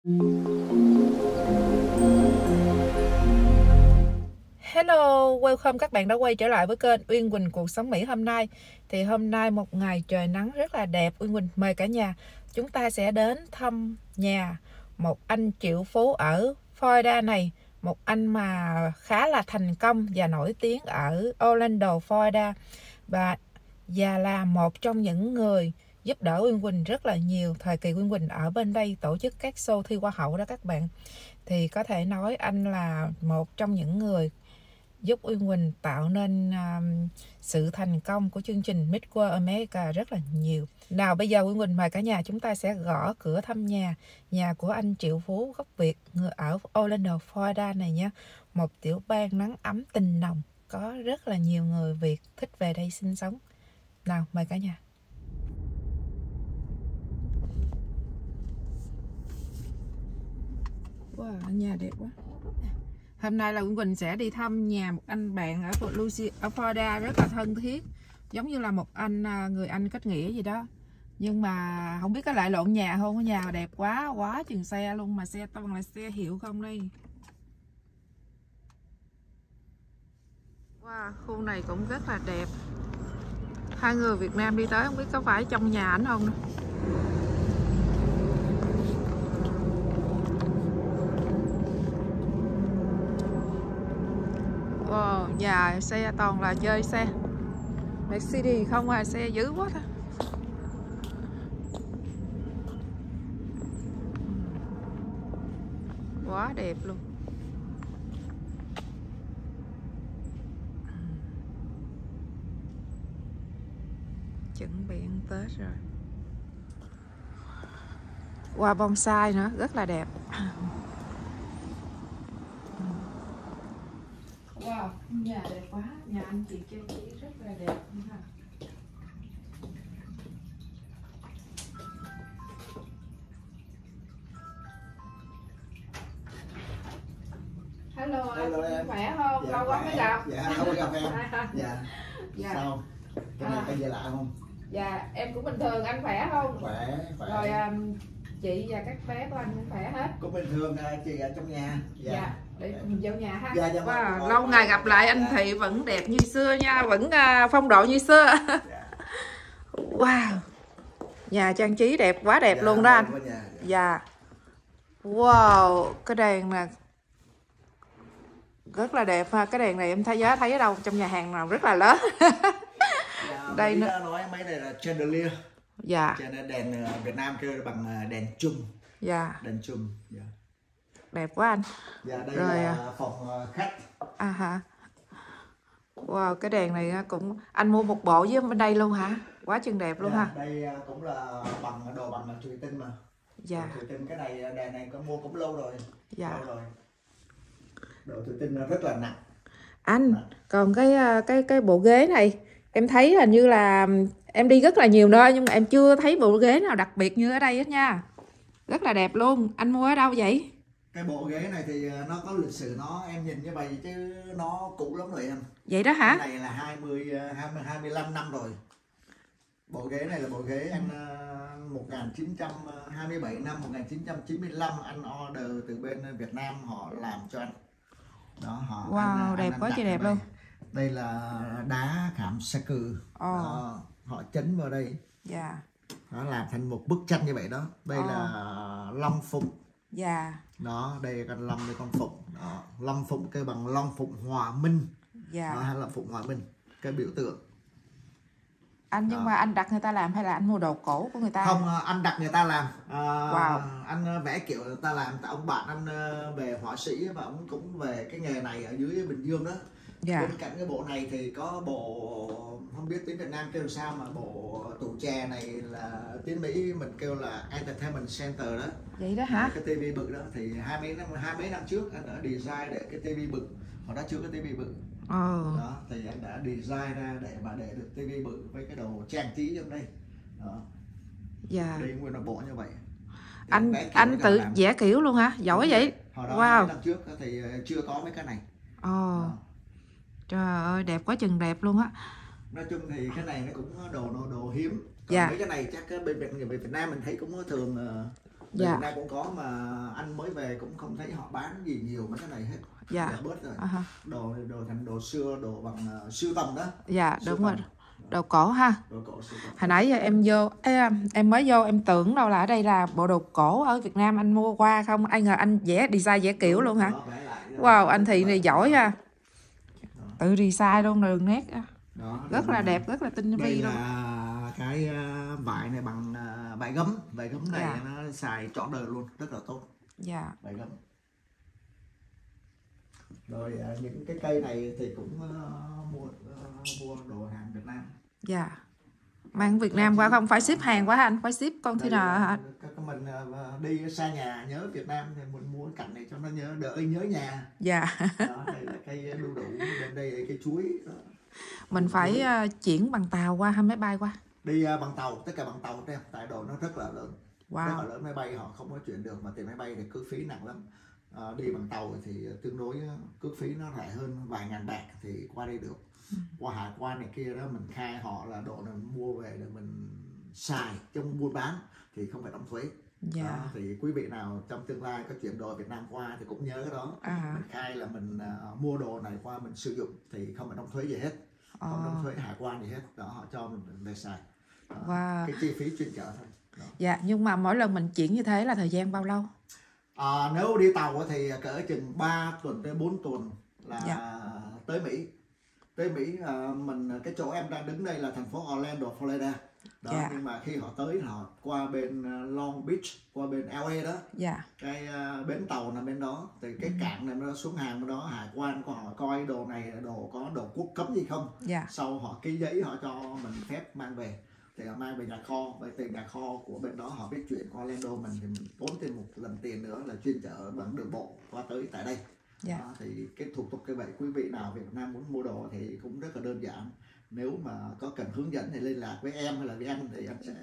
Hello, welcome các bạn đã quay trở lại với kênh Uyên Quỳnh Cuộc Sống Mỹ hôm nay. Thì hôm nay một ngày trời nắng rất là đẹp. Uyên Quỳnh mời cả nhà chúng ta sẽ đến thăm nhà một anh triệu phú ở Florida này. Một anh mà khá là thành công và nổi tiếng ở Orlando, Florida. Và là một trong những người giúp đỡ Uyên Quỳnh rất là nhiều. Thời kỳ Uyên Quỳnh ở bên đây tổ chức các show thi hoa hậu đó các bạn. Thì có thể nói anh là một trong những người giúp Uyên Quỳnh tạo nên sự thành công của chương trình Miss World America rất là nhiều. Nào bây giờ Uyên Quỳnh mời cả nhà chúng ta sẽ gõ cửa thăm nhà của anh triệu phú gốc Việt người ở Orlando, Florida này nhé. Một tiểu bang nắng ấm tình nồng, có rất là nhiều người Việt thích về đây sinh sống. Nào mời cả nhà. Wow, nhà đẹp quá. Hôm nay là Uyên Quỳnh sẽ đi thăm nhà một anh bạn ở Florida rất là thân thiết, giống như là một anh người Anh kết nghĩa gì đó, nhưng mà không biết có lại lộn nhà không. Cái nhà đẹp quá chừng xe luôn, mà xe toàn là xe hiệu không đây. Wow, khu này cũng rất là đẹp. Hai người Việt Nam đi tới không biết có phải trong nhà ảnh không nữa. Wow, nhà xe toàn là chơi xe Mercedes không à, xe dữ quá thôi. Quá đẹp luôn. Chuẩn bị ăn Tết rồi. Hoa bonsai nữa, rất là đẹp. Wow, nhà đẹp quá, nhà anh chị trang trí rất là đẹp luôn ha. Hello em, khỏe không? Dạ, lâu quá mới gặp. Dạ, lâu mới gặp em. Dạ. Dạ. Sao? Cái này có gì lạ không? Dạ, em cũng bình thường, anh khỏe không? Khỏe. Rồi chị và các bé của anh cũng khỏe hết. Cũng bình thường, chị ở trong nhà. Dạ, để mình vô nhà ha. Dạ, Wow, lâu ngày gặp lại anh Thị vẫn đẹp như xưa nha, vẫn phong độ như xưa. Dạ. Wow, nhà trang trí đẹp, quá đẹp luôn đó anh. Dạ. Wow, cái đèn nè rất là đẹp ha. Cái đèn này em thấy ở đâu trong nhà hàng nào rất là lớn. Dạ, đây nữa. Nói mấy này là chandelier. Dạ. Đèn Việt Nam kêu bằng đèn chum. Dạ. Đèn chum. Dạ. Đẹp quá anh. Dạ, đây rồi, là phòng khách. Hả? Wow, cái đèn này cũng anh mua một bộ với bên đây luôn hả? Quá chừng đẹp luôn ha. Đây cũng là đồ bằng thủy tinh mà. Dạ. Thủy tinh, cái này đèn này có mua cũng lâu rồi. Dạ. Lâu rồi. Đồ thủy tinh nó rất là nặng. Anh, còn cái bộ ghế này em thấy hình như là em đi rất là nhiều nơi nhưng mà em chưa thấy bộ ghế nào đặc biệt như ở đây hết nha. Rất là đẹp luôn. Anh mua ở đâu vậy? Cái bộ ghế này thì nó có lịch sử, nó em nhìn như vậy chứ nó cũ lắm rồi em. Vậy đó hả? Cái này là 25 năm rồi. Bộ ghế này là bộ ghế anh 1927 năm 1995 anh order từ bên Việt Nam họ làm cho anh. Đó, wow, đẹp quá chị đẹp luôn. Đây là đá khảm sa cừ. Họ chấn vào đây. Dạ. Nó làm thành một bức tranh như vậy đó. Đây là long phụng. Dạ. Đó, đây con long, đây con phụng. Đó, long phụng kêu bằng long phụng hòa minh. Dạ. Đó, hay là phụng hòa minh, cái biểu tượng. Anh nhưng mà anh đặt người ta làm hay là anh mua đồ cổ của người ta? Không, anh đặt người ta làm. Wow. Anh vẽ kiểu người ta làm. Ông bạn anh về họa sĩ và ông cũng về cái nghề này ở dưới Bình Dương đó. Dạ. Bên cạnh cái bộ này thì có bộ, không biết tiếng Việt Nam kêu sao, mà bộ tủ chè này là tiếng Mỹ mình kêu là Entertainment Center đó. Vậy đó hả? Cái tivi bự đó thì hai mấy năm trước anh đã design để cái tivi bự, họ đã chưa có tivi bự. Đó thì anh đã design ra để được tivi bự với cái đồ trang trí trong đây. Đó. Dạ. Đây nguyên là bộ như vậy. Anh tự vẽ kiểu luôn hả? Giỏi vậy. Hồi đó wow. Năm trước thì chưa có mấy cái này. Trời ơi, đẹp quá chừng đẹp luôn á. Nói chung thì cái này nó cũng đồ hiếm. Còn dạ. mấy cái này chắc bên người Việt Nam mình thấy cũng thường Việt Nam cũng có mà anh mới về cũng không thấy họ bán gì nhiều mấy cái này hết. Dạ. Bớt rồi. Đồ thành đồ xưa, đồ bằng sưu tầm đó. Dạ đúng rồi. Đồ cổ ha. Đồ cổ sưu tầm. Hồi nãy giờ em vô em mới vô em tưởng đâu là ở đây là bộ đồ cổ ở Việt Nam anh mua qua không, ai ngờ anh vẽ design vẽ kiểu luôn hả? Wow, anh Thị này giỏi ha. Tự design luôn đường nét. Đó, rất là đẹp, rất là tinh vi luôn. Đây là cái vải này bằng vải gấm này nó xài trọn đời luôn, rất là tốt. Dạ. Vải gấm. Rồi những cái cây này thì cũng mua đồ hàng Việt Nam. Dạ. Mang Việt Nam qua không phải ship hàng quá anh, phải ship container hả? Mình đi xa nhà nhớ Việt Nam thì mình mua cái cảnh này cho nó đỡ nhớ nhà. Dạ. Đó, đây là cây đu đủ, bên đây là cây chuối. Đó. Mình phải chuyển bằng tàu qua hay máy bay qua? Đi bằng tàu, tất cả bằng tàu đây, tại đồ nó rất là lớn. Wow. Rất là lớn, máy bay họ không có chuyển được, mà tiền máy bay thì cước phí nặng lắm. Đi bằng tàu thì tương đối cước phí nó rẻ hơn vài ngàn bạc thì qua đây được. Qua hải quan này kia đó mình khai họ là đồ này mua về để mình xài trong buôn bán thì không phải đóng thuế. Dạ. Đó, thì quý vị nào trong tương lai có chuyển đồ Việt Nam qua thì cũng nhớ cái đó. Mình khai là mình mua đồ này qua mình sử dụng thì không phải đóng thuế gì hết, không đóng thuế hải quan gì hết. Đó, họ cho mình về xài. Đó, wow. Cái chi phí chuyên chở thôi. Đó. Dạ, nhưng mà mỗi lần mình chuyển như thế là thời gian bao lâu? Nếu đi tàu thì cỡ chừng 3 tuần tới 4 tuần là tới Mỹ. Tới Mỹ mình cái chỗ em đang đứng đây là thành phố Orlando, Florida. Đó, nhưng mà khi họ tới họ qua bên Long Beach, qua bên LA đó. Cái bến tàu nằm bên đó, thì cái cảng này nó xuống hàng bên đó, hải quan của họ coi đồ này là có đồ quốc cấm gì không. Sau họ ký giấy họ cho mình phép mang về. Thì họ mang về nhà kho, bởi từ nhà kho của bên đó họ biết chuyển qua Orlando mình thì mình tốn thêm một lần tiền nữa là chuyên chở bằng đường bộ qua tới tại đây. Đó, thì cái thủ tục như vậy quý vị nào Việt Nam muốn mua đồ thì cũng rất là đơn giản. Nếu mà có cần hướng dẫn thì liên lạc với em hay là với anh thì anh sẽ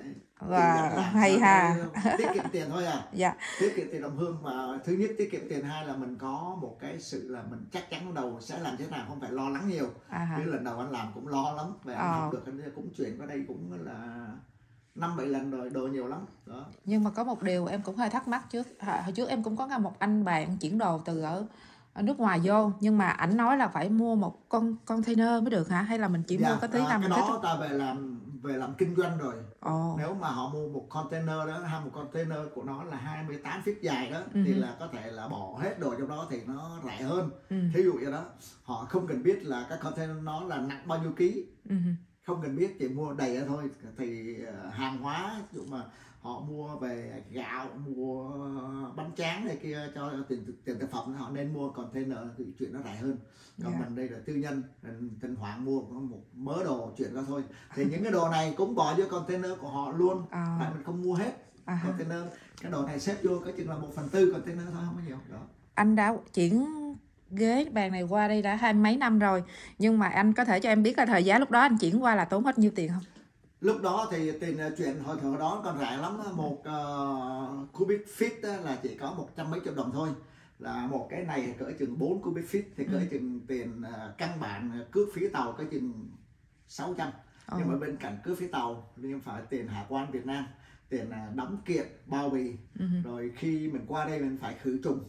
hay ha. Tiết kiệm tiền thôi tiết kiệm tiền đồng hương, mà thứ nhất tiết kiệm tiền, hai là mình có một cái sự là mình chắc chắn đầu sẽ làm thế nào, không phải lo lắng nhiều. Chứ lần đầu anh làm cũng lo lắm, và anh học được anh cũng chuyển qua đây cũng là 5-7 lần rồi, đồ nhiều lắm đó. Nhưng mà có một điều em cũng hơi thắc mắc hồi trước em cũng có một anh bạn chuyển đồ từ ở nước ngoài vô, nhưng mà ảnh nói là phải mua một con container mới được hả, hay là mình chỉ mua cái tí nào mình thích? Cái đó ta về làm kinh doanh rồi. Nếu mà họ mua một container đó, hay một container của nó là 28 feet dài đó, thì là có thể là bỏ hết đồ trong đó thì nó rẻ hơn. Thí dụ như đó, họ không cần biết là cái container nó là nặng bao nhiêu ký, không cần biết, chỉ mua đầy ra thôi. Thì hàng hóa ví dụ mà họ mua về gạo, mua bánh tráng này kia cho tiền thực phẩm, họ nên mua container thì chuyện nó rẻ hơn. Còn mình đây là tư nhân, thỉnh thoảng mua một mớ đồ chuyện ra thôi. Thì những cái đồ này cũng bỏ vô container của họ luôn, tại mình không mua hết container. Cái đồ này xếp vô cái chừng là 1/4 container thôi, không có nhiều đó. Anh đã chuyển ghế bàn này qua đây đã 20 mấy năm rồi, nhưng mà anh có thể cho em biết là thời giá lúc đó anh chuyển qua là tốn hết nhiêu tiền không? Lúc đó thì tiền chuyển hồi đó còn rẻ lắm, một cubic feet là chỉ có 100 mấy triệu đồng thôi. Là một cái này cỡ chừng 4 cubic feet thì cỡ chừng tiền căn bản cước phí tàu cỡ chừng 600. Nhưng mà bên cạnh cước phí tàu nhưng phải tiền hải quan Việt Nam, tiền đóng kiện, bao bì, rồi khi mình qua đây mình phải khử trùng.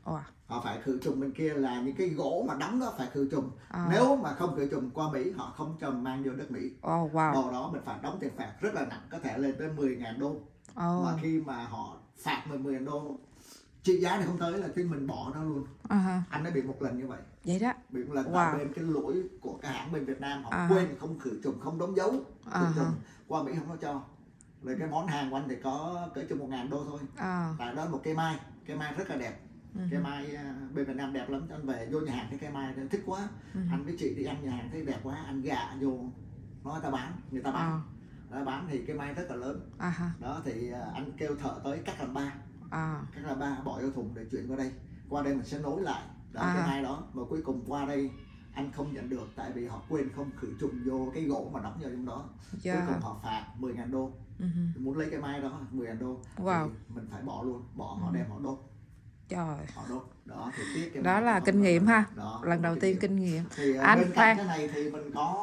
Họ phải khử trùng bên kia là những cái gỗ mà đóng đó phải khử trùng. Nếu mà không khử trùng qua Mỹ họ không cho mang vô đất Mỹ. Đồ đó mình phải đóng tiền phạt rất là nặng, có thể lên tới 10.000 đô. Mà khi mà họ phạt 10.000 đô, trị giá này không tới là khi mình bỏ nó luôn. Anh đã bị một lần như vậy. Vậy đó. Bị một lần tại bên cái lỗi của cái hãng bên Việt Nam, họ quên không khử trùng, không đóng dấu khử trùng, qua Mỹ không có cho. Rồi cái món hàng của anh thì có cỡ chừng 1.000 đô thôi. Tại đó một cây mai rất là đẹp. Cây mai bên Việt Nam đẹp lắm, anh về vô nhà hàng thấy cây mai thích quá. Anh với chị đi ăn nhà hàng thấy đẹp quá, anh gạ vô nói người ta bán thì cây mai rất là lớn. Đó thì anh kêu thợ tới cắt làm 3. Cắt làm 3 bỏ vô thùng để chuyển qua đây mình sẽ nối lại đó, cái mai đó. Mà cuối cùng qua đây anh không nhận được tại vì họ quên không khử trùng vô cái gỗ mà đóng vào trong đó. Cuối cùng họ phạt 10.000 đô. Muốn lấy cái mai đó 10.000 đô thì mình phải bỏ luôn, họ đem họ đốt. Trời. Họ đốt. Đó thì đó là kinh nghiệm ha. Lần đầu tiên kinh nghiệm. Thì anh bên cạnh cái này thì mình có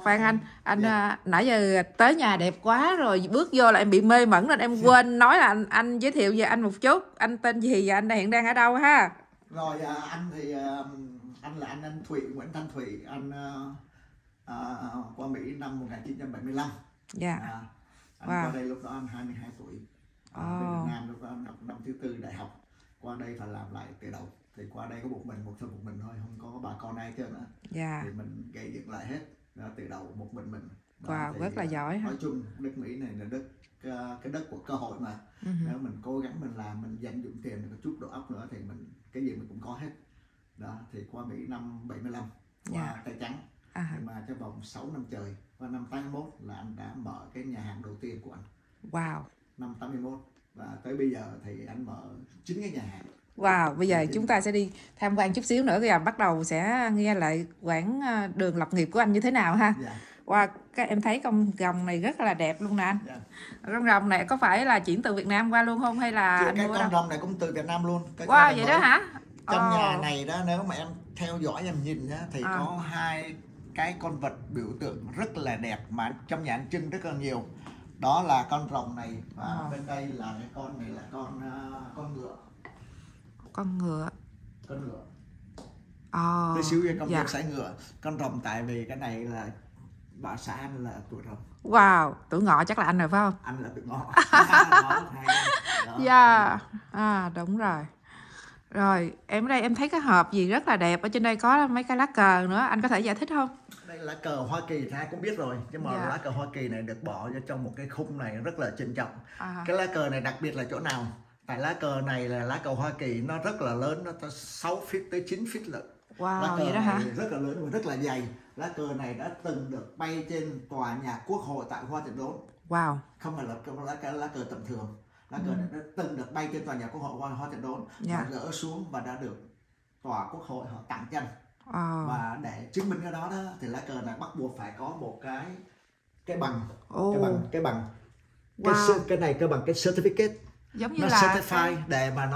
Khoan anh nãy giờ tới nhà đẹp quá rồi, bước vô là em bị mê mẩn nên em quên nói là anh giới thiệu về anh một chút. Anh tên gì và anh hiện đang ở đâu ha? Rồi anh thì anh là anh Thụy, Nguyễn Thanh Thụy, anh qua Mỹ năm 1975. Dạ. Anh qua đây lúc đó anh 22 tuổi. Bên Việt Nam lúc đó anh học năm thứ 4 đại học. Qua đây phải làm lại từ đầu. Thì qua đây có một mình thôi, không có bà con ai hết nữa. Dạ. Thì mình gây dựng lại hết từ đầu một mình. Wow, thì, rất là giỏi ha. Nói chung nước Mỹ này là cái đất của cơ hội mà. Nếu mình cố gắng mình làm, mình dành dụm tiền, một chút đầu óc nữa thì mình cái gì mình cũng có hết. Đó, thì qua Mỹ năm 75 qua Tay Trắng. Nhưng mà trong vòng 6 năm trời, và năm 81 là anh đã mở cái nhà hàng đầu tiên của anh. Wow. Năm 81 và tới bây giờ thì anh mở 9 cái nhà hàng. Wow, bây giờ chúng ta sẽ đi tham quan chút xíu nữa rồi bắt đầu sẽ nghe lại quãng đường lập nghiệp của anh như thế nào ha. Wow, các em thấy con rồng này rất là đẹp luôn nè anh. Con rồng này có phải là chuyển từ Việt Nam qua luôn không hay là cái con rồng này cũng từ Việt Nam luôn. Wow, vậy đó hả? Trong nhà này đó, nếu mà em theo dõi em nhìn đó, thì có hai cái con vật biểu tượng rất là đẹp mà trong nhà anh trưng rất là nhiều. Đó là con rồng này và bên đây là cái con này là con ngựa. Con ngựa. Tí xíu con ngựa sải ngựa. Con rồng tại vì cái này là bà xã anh là tuổi rồng. Wow, tuổi ngọ chắc là anh rồi phải không? Anh là tuổi ngọ. Dạ. Đúng rồi. Rồi, em ở đây em thấy cái hộp gì rất là đẹp, ở trên đây có mấy cái lá cờ nữa, anh có thể giải thích không? Đây là lá cờ Hoa Kỳ, ai cũng biết rồi, nhưng mà lá cờ Hoa Kỳ này được bỏ vô trong một cái khung này rất là trân trọng. Cái lá cờ này đặc biệt là chỗ nào? Tại lá cờ này là lá cờ Hoa Kỳ, nó rất là lớn, nó tới 6 feet tới 9 feet lận. Wow, lá cờ vậy đó hả? Rất là lớn và rất là dày. Lá cờ này đã từng được bay trên tòa nhà Quốc hội tại Washington. Wow. Không phải là lá cờ tầm thường. Lá cờ này đã từng được bay trên tòa nhà Quốc hội Washington và gỡ xuống và đã được tòa Quốc hội họ tặng chân. Và để chứng minh cái đó thì lá cờ này bắt buộc phải có một cái bằng. Cái này cái bằng cái certificate. Giống như nó là certify để mà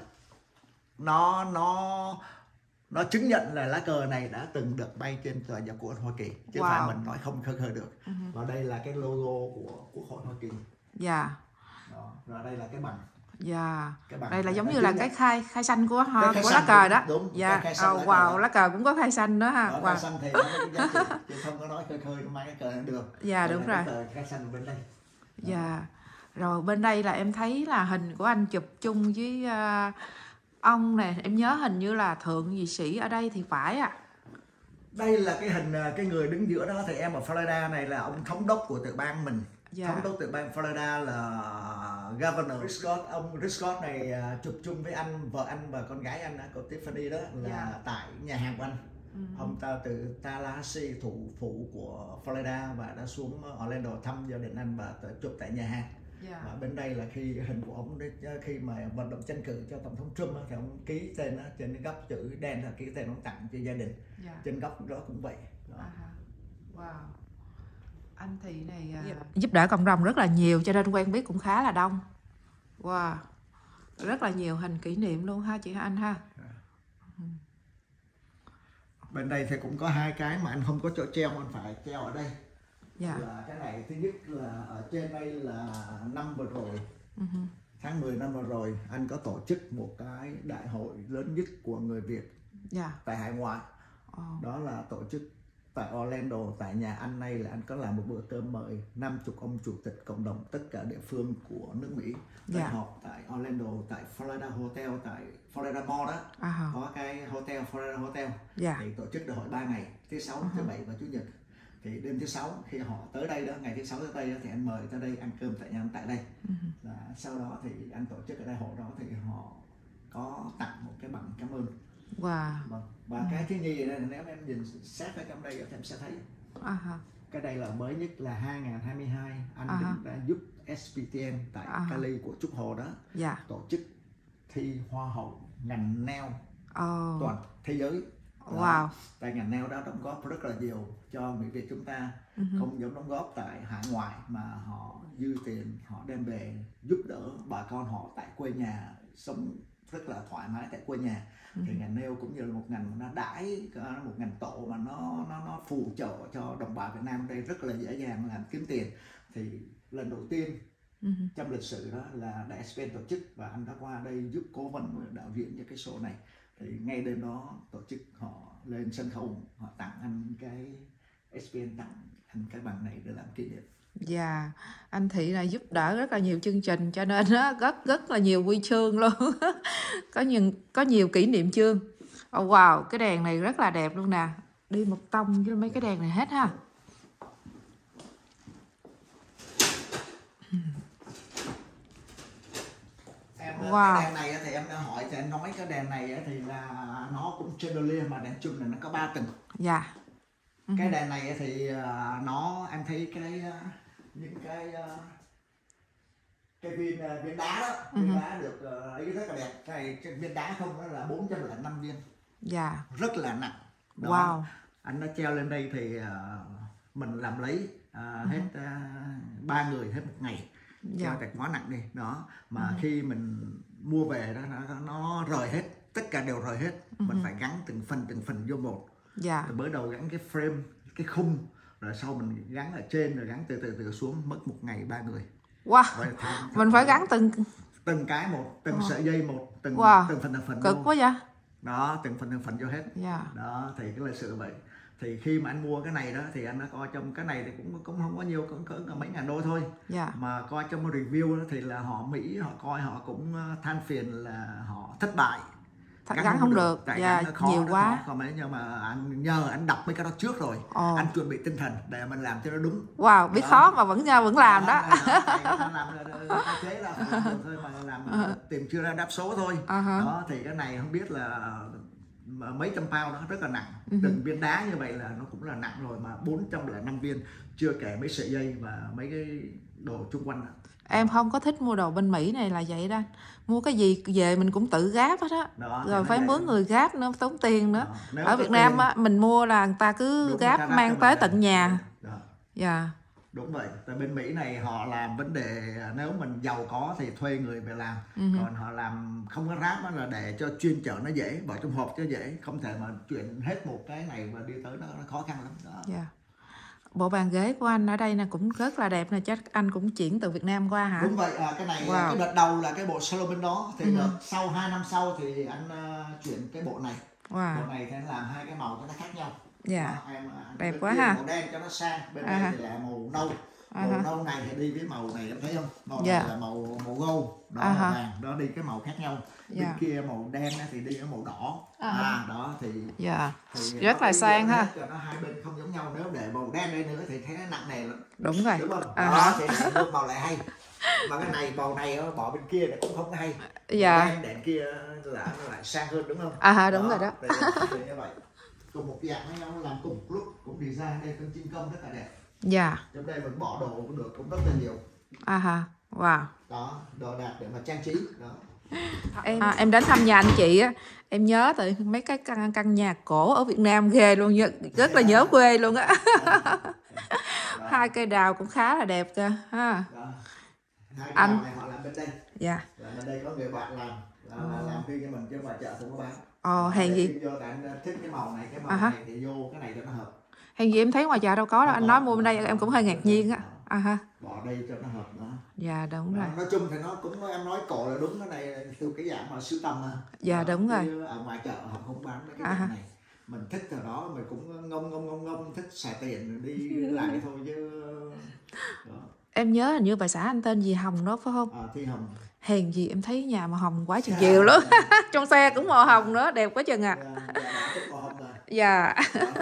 nó chứng nhận là lá cờ này đã từng được bay trên tòa nhà Quốc hội Hoa Kỳ, chứ không phải mình nói không khơi được. Và đây là cái logo của Quốc hội Hoa Kỳ. Rồi đây là cái bằng. Đây là giống như là cái khai xanh của lá cờ đó. Đúng. Wow, lá cờ cũng có khai xanh đó ha. Khai xanh thì nó có giá trị, chứ không có nói khơi mang cái cờ này được. Đúng rồi. Khai xanh bên đây. Rồi bên đây là em thấy là hình của anh chụp chung với ông nè, em nhớ hình như là thượng vị sĩ ở đây thì phải Đây là cái hình cái người đứng giữa đó thì em ở Florida này là ông thống đốc của tiểu bang mình. Thống đốc tiểu bang Florida là Governor Rick Scott. Ông Rick Scott này chụp chung với vợ anh và con gái anh của Tiffany đó là tại nhà hàng của anh. Ông ta từ Tallahassee, thủ phủ của Florida, và đã xuống Orlando thăm gia đình anh và chụp tại nhà hàng. Và bên đây là khi hình của ông khi mà vận động tranh cử cho tổng thống Trump thì ông ký tên trên cái góc chữ đen là ký tên ông tặng cho gia đình. Trên góc đó cũng vậy. Wow. Anh Thị này giúp đỡ cộng đồng rất là nhiều cho nên quen biết cũng khá là đông. Wow. Rất là nhiều hình kỷ niệm luôn ha chị Anh ha. Bên đây thì cũng có hai cái mà anh không có chỗ treo, anh phải treo ở đây. Là cái này thứ nhất là ở trên đây là năm vừa rồi, tháng 10 năm vừa rồi anh có tổ chức một cái đại hội lớn nhất của người Việt tại hải ngoại. Đó là tổ chức tại Orlando, tại nhà anh này là anh có làm một bữa cơm mời 50 ông chủ tịch cộng đồng tất cả địa phương của nước Mỹ để họp tại Orlando, tại Florida Hotel, tại Florida Mall đó. Có cái hotel Florida Hotel. Thì tổ chức đại hội 3 ngày, thứ sáu, thứ bảy và chủ nhật. Thì đêm thứ sáu khi họ tới đây đó, ngày thứ sáu tới đây đó, thì anh mời tới đây ăn cơm tại nhà anh tại đây. Sau đó thì anh tổ chức cái đại hội đó thì họ có tặng một cái bằng cảm ơn. Và cái thứ nhì này nếu em nhìn sát ở trong đây thì em sẽ thấy cái đây là mới nhất là 2022 anh đã giúp SPTN tại Cali của Trúc Hồ đó tổ chức thi hoa hậu ngành nail toàn thế giới. Tại ngành nail đó đóng góp rất là nhiều cho người Việt chúng ta, không giống đóng góp tại hải ngoại mà họ dư tiền họ đem về giúp đỡ bà con họ tại quê nhà sống rất là thoải mái tại quê nhà. Thì ngành nail cũng như là một ngành nó đãi, một ngành tổ mà nó phù trợ cho đồng bào Việt Nam đây rất là dễ dàng làm kiếm tiền. Thì lần đầu tiên trong lịch sử đó là đã SPN tổ chức, và anh đã qua đây giúp cố vấn đạo diễn cho cái show này. Thì ngay đêm đó tổ chức họ lên sân khấu, họ tặng anh cái SPN, tặng anh cái bằng này để làm kỷ niệm. Dạ, anh Thị là giúp đỡ rất là nhiều chương trình, cho nên nó rất là nhiều huy chương luôn. có nhiều kỷ niệm chương. Wow, cái đèn này rất là đẹp luôn nè. Đi một tông với mấy cái đèn này hết ha. Wow. Cái đèn này thì em đã hỏi cho anh nói cái đèn này thì là nó cũng chandelier, mà đèn chung là nó có 3 tầng. Dạ. Cái đèn này thì em thấy những cái viên đá đó, viên đá được ấy rất là đẹp. Cái viên đá không đó là 405 viên. Dạ. Rất là nặng. Đó. Wow. Anh nó treo lên đây thì mình làm lấy hết 3 người hết một ngày. Treo thật quá nặng đi đó, mà khi mình mua về đó nó rời hết, tất cả đều rời hết. Mình phải gắn từng phần vô một. Dạ. Từ mới đầu gắn cái frame, cái khung, rồi sau mình gắn ở trên, rồi gắn từ xuống, mất một ngày 3 người. Wow. Mình phải gắn từng cái một, từng sợi dây một, từng phần cực quá vậy. Đó, từng phần vô hết. Đó, thì cái là sự vậy. Thì khi mà anh mua cái này đó thì anh đã coi trong cái này thì cũng không có nhiều, cỡ mấy ngàn đô thôi. Mà coi trong review đó thì là họ Mỹ, họ coi họ cũng than phiền là họ thất bại, gắn không được. Dạ, khó, nhiều quá. Còn mấy nhưng mà anh nhờ anh đọc mấy cái đó trước rồi. Anh chuẩn bị tinh thần để mình làm cho nó đúng. Wow, biết đó. Khó mà vẫn làm đó. Anh làm tái chế là không được thôi, mà làm tìm chưa ra đáp số thôi. Đó thì cái này không biết là mấy trăm pound, nó rất là nặng. Từng viên đá như vậy là nó cũng là nặng rồi, mà 405 viên, chưa kể mấy sợi dây và mấy cái đồ chung quanh đó. Em không có thích mua đồ bên Mỹ này là vậy đó. Mua cái gì về mình cũng tự gáp hết á. Rồi phải mướn người gáp nữa, tốn tiền nữa. Ở Việt Nam á, mình mua là người ta cứ gáp mang tới tận nhà. Dạ. Đúng vậy, tại bên Mỹ này họ làm vấn đề nếu mình giàu có thì thuê người về làm. Còn họ làm không có ráp, đó là để cho chuyên chở nó dễ, bỏ trong hộp cho dễ, không thể mà chuyển hết một cái này và đi tới nó khó khăn lắm đó. Dạ. Bộ bàn ghế của anh ở đây là cũng rất là đẹp nè, chắc anh cũng chuyển từ Việt Nam qua hả? Đúng vậy, cái này cái đợt đầu là cái bộ Salomon đó, thì sau 2 năm sau thì anh chuyển cái bộ này. Bộ này thì anh làm 2 cái màu cho nó khác nhau. Dạ. Đó, đẹp quá ha. Màu đen cho nó sang, bên đây thì là màu nâu. Màu nâu này thì đi với màu này, em thấy không? Màu này là màu gold, đó màu vàng, đó đi cái màu khác nhau. Bên kia màu đen thì đi ở màu đỏ. Đó thì rất là sang ha. Nó hai bên không giống nhau, nếu để màu đen đây nữa thì thấy nó nặng nề lắm. Đúng rồi. Đúng không? Đó thì màu lại hay. Mà cái này màu này bỏ bên kia thì cũng không hay. Đen đèn kia là nó lại sang hơn, đúng không? Đúng rồi đó. Thì như vậy. Cùng một dạng với nhau, làm cùng lúc, cũng design đây con chim công rất là đẹp. Trong đây mình bỏ đồ cũng được, cũng rất là nhiều. Wow. Đó, đồ đạc để mà trang trí. Đó. Em đến thăm nhà anh chị á, em nhớ từ mấy cái căn nhà cổ ở Việt Nam ghê luôn, rất là nhớ quê luôn á. Hai cây đào cũng khá là đẹp kìa ha. Hai cây đào này họ làm bên đây. Dạ. Bên đây có người bạn làm riêng cho mình, chứ ngoài chợ không có bán. Hèn gì. Vô anh thích cái màu này này thì vô cái này cho nó hợp. Hèn gì em thấy ngoài chợ đâu có đâu, anh nói mua bên đây em cũng hơi ngạc nhiên á. Bỏ đây cho nó hợp đó. Dạ đúng rồi. Nói chung thì nó cũng, em nói cổ là đúng, cái này từ cái dạng mà sưu tầm mà. Dạ đúng rồi. Ở ngoài chợ họ không bán mấy cái dạng này. Mình thích ở đó mình cũng ngông thích xài tiền đi lại thôi chứ. Đó. Em nhớ hình như bà xã anh tên gì Hồng đó phải không? Thi Hồng. Hèn gì em thấy nhà màu hồng quá chừng chiều luôn. Trong xe cũng màu hồng nữa, đẹp quá chừng à. Dạ.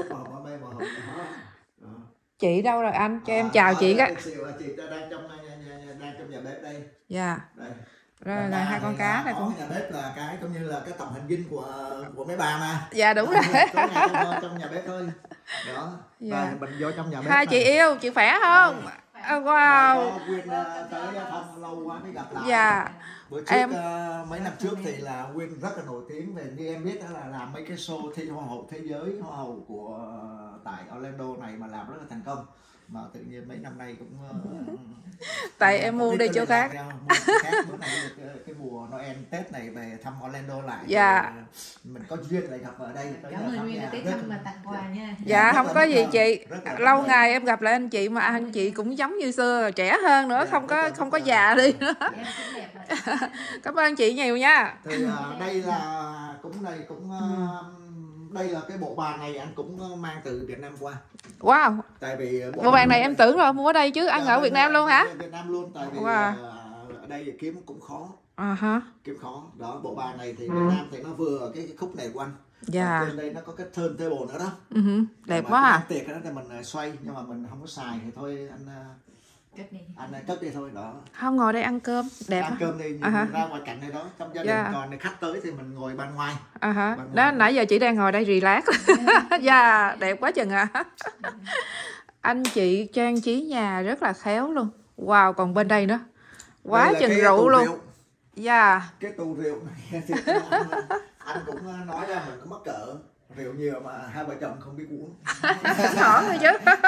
Chị đâu rồi anh? Cho em chào chị cái. Chị đang trong nhà bếp đây. Dạ. Rồi là hai con cá này cũng. Nhà bếp là cái cũng như là cái tổng hình dinh của mấy bà mà. Dạ đúng rồi. Trong nhà bếp thôi. Đó. Rồi mình vô trong nhà bếp. Hai chị yêu, chị khỏe không? Wow. Quyên tới thăm lâu quá mới gặp lại. Dạ. Bữa trước mấy năm trước thì là Quyên rất là nổi tiếng về, như em biết đó, là làm mấy cái show thi hoa hậu thế giới, hoa hậu của tại Orlando này mà làm rất là thành công. mà tự nhiên mấy năm nay cũng tại em mua đi chỗ khác. Bữa nay cái mùa Noel Tết này về thăm Orlando lại. Dạ. Mình có duyên lại gặp ở đây. Cảm ơn Nguyên đã tới thăm và tặng quà nha. Dạ không có gì chị. Lâu ngày em gặp lại anh chị mà anh chị cũng giống như xưa, trẻ hơn nữa, không có già đi nữa. Cảm ơn chị nhiều nha. Thì đây là đây là cái bộ bàn này anh cũng mang từ Việt Nam qua. Wow. Tại vì bộ bàn này em tưởng rồi mua ở đây chứ, ăn ở Việt Nam luôn hả? Việt Nam luôn, tại vì wow. Ở đây kiếm cũng khó. Kiếm khó. Đó, bộ bàn này thì Việt Nam thì nó vừa ở cái khúc này của anh. Dạ. Trên đây nó có cái turntable nữa đó. Đẹp quá à. Tiệc đó thì mình xoay nhưng mà mình không có xài thì thôi anh cất đi thôi đó. Không, ngồi đây ăn cơm đẹp. Ăn cơm thì ra ngoài cạnh này đó, trong gia đình còn khách tới thì mình ngồi ban ngoài. Đó, nãy giờ chị đang ngồi đây relax. Dạ, đẹp quá chừng à. Anh chị trang trí nhà rất là khéo luôn. Wow, còn bên đây nữa quá chừng rượu luôn. Dạ. Cái tù rượu này thì anh cũng nói ra mình cũng mắc cỡ. Rượu nhiều mà hai vợ chồng không biết uống. Hỏi thôi chứ.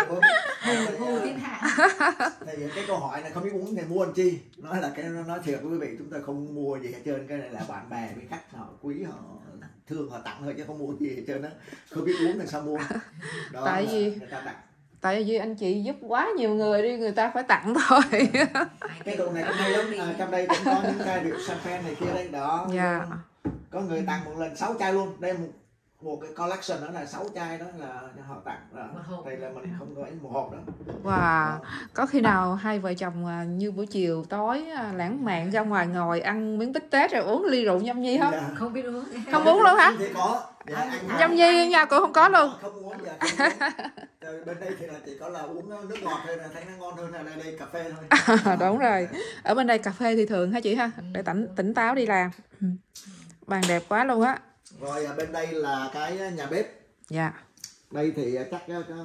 Thì cái câu hỏi này không biết uống thì mua làm chi? Nói là cái nói thiệt với quý vị, chúng ta không mua gì hết trơn. Cái này là bạn bè với khách họ quý, họ thương họ tặng thôi chứ không mua gì hết trơn á. Không biết uống thì sao mua? Đó, tại vì anh chị giúp quá nhiều người đi, người ta phải tặng thôi. Cái tụ này cũng hay lắm. Trong đây cũng có những chai rượu champagne này kia đây đó. Dạ. Có người tặng một lần 6 chai luôn. Đây một cái collection đó là 6 chai đó là họ tặng đó. Đây là mình không có một hộp đó. Wow. Có khi nào hai vợ chồng như buổi chiều tối lãng mạn ra ngoài ngồi ăn miếng bít tết rồi uống ly rượu nhâm nhi không? Dạ. Không biết uống. Không uống luôn hả? Thì có. Dạ, nhâm nhi nha cô không có luôn. Không uống. Bên đây thì là chỉ có là uống nước ngọt thôi, là thấy nó ngon hơn là đây cà phê thôi. Đúng rồi. Ở bên đây cà phê thì thường hả chị ha? Để tỉnh táo đi làm. Bàn đẹp quá luôn á. Rồi bên đây là cái nhà bếp. Dạ. Đây thì chắc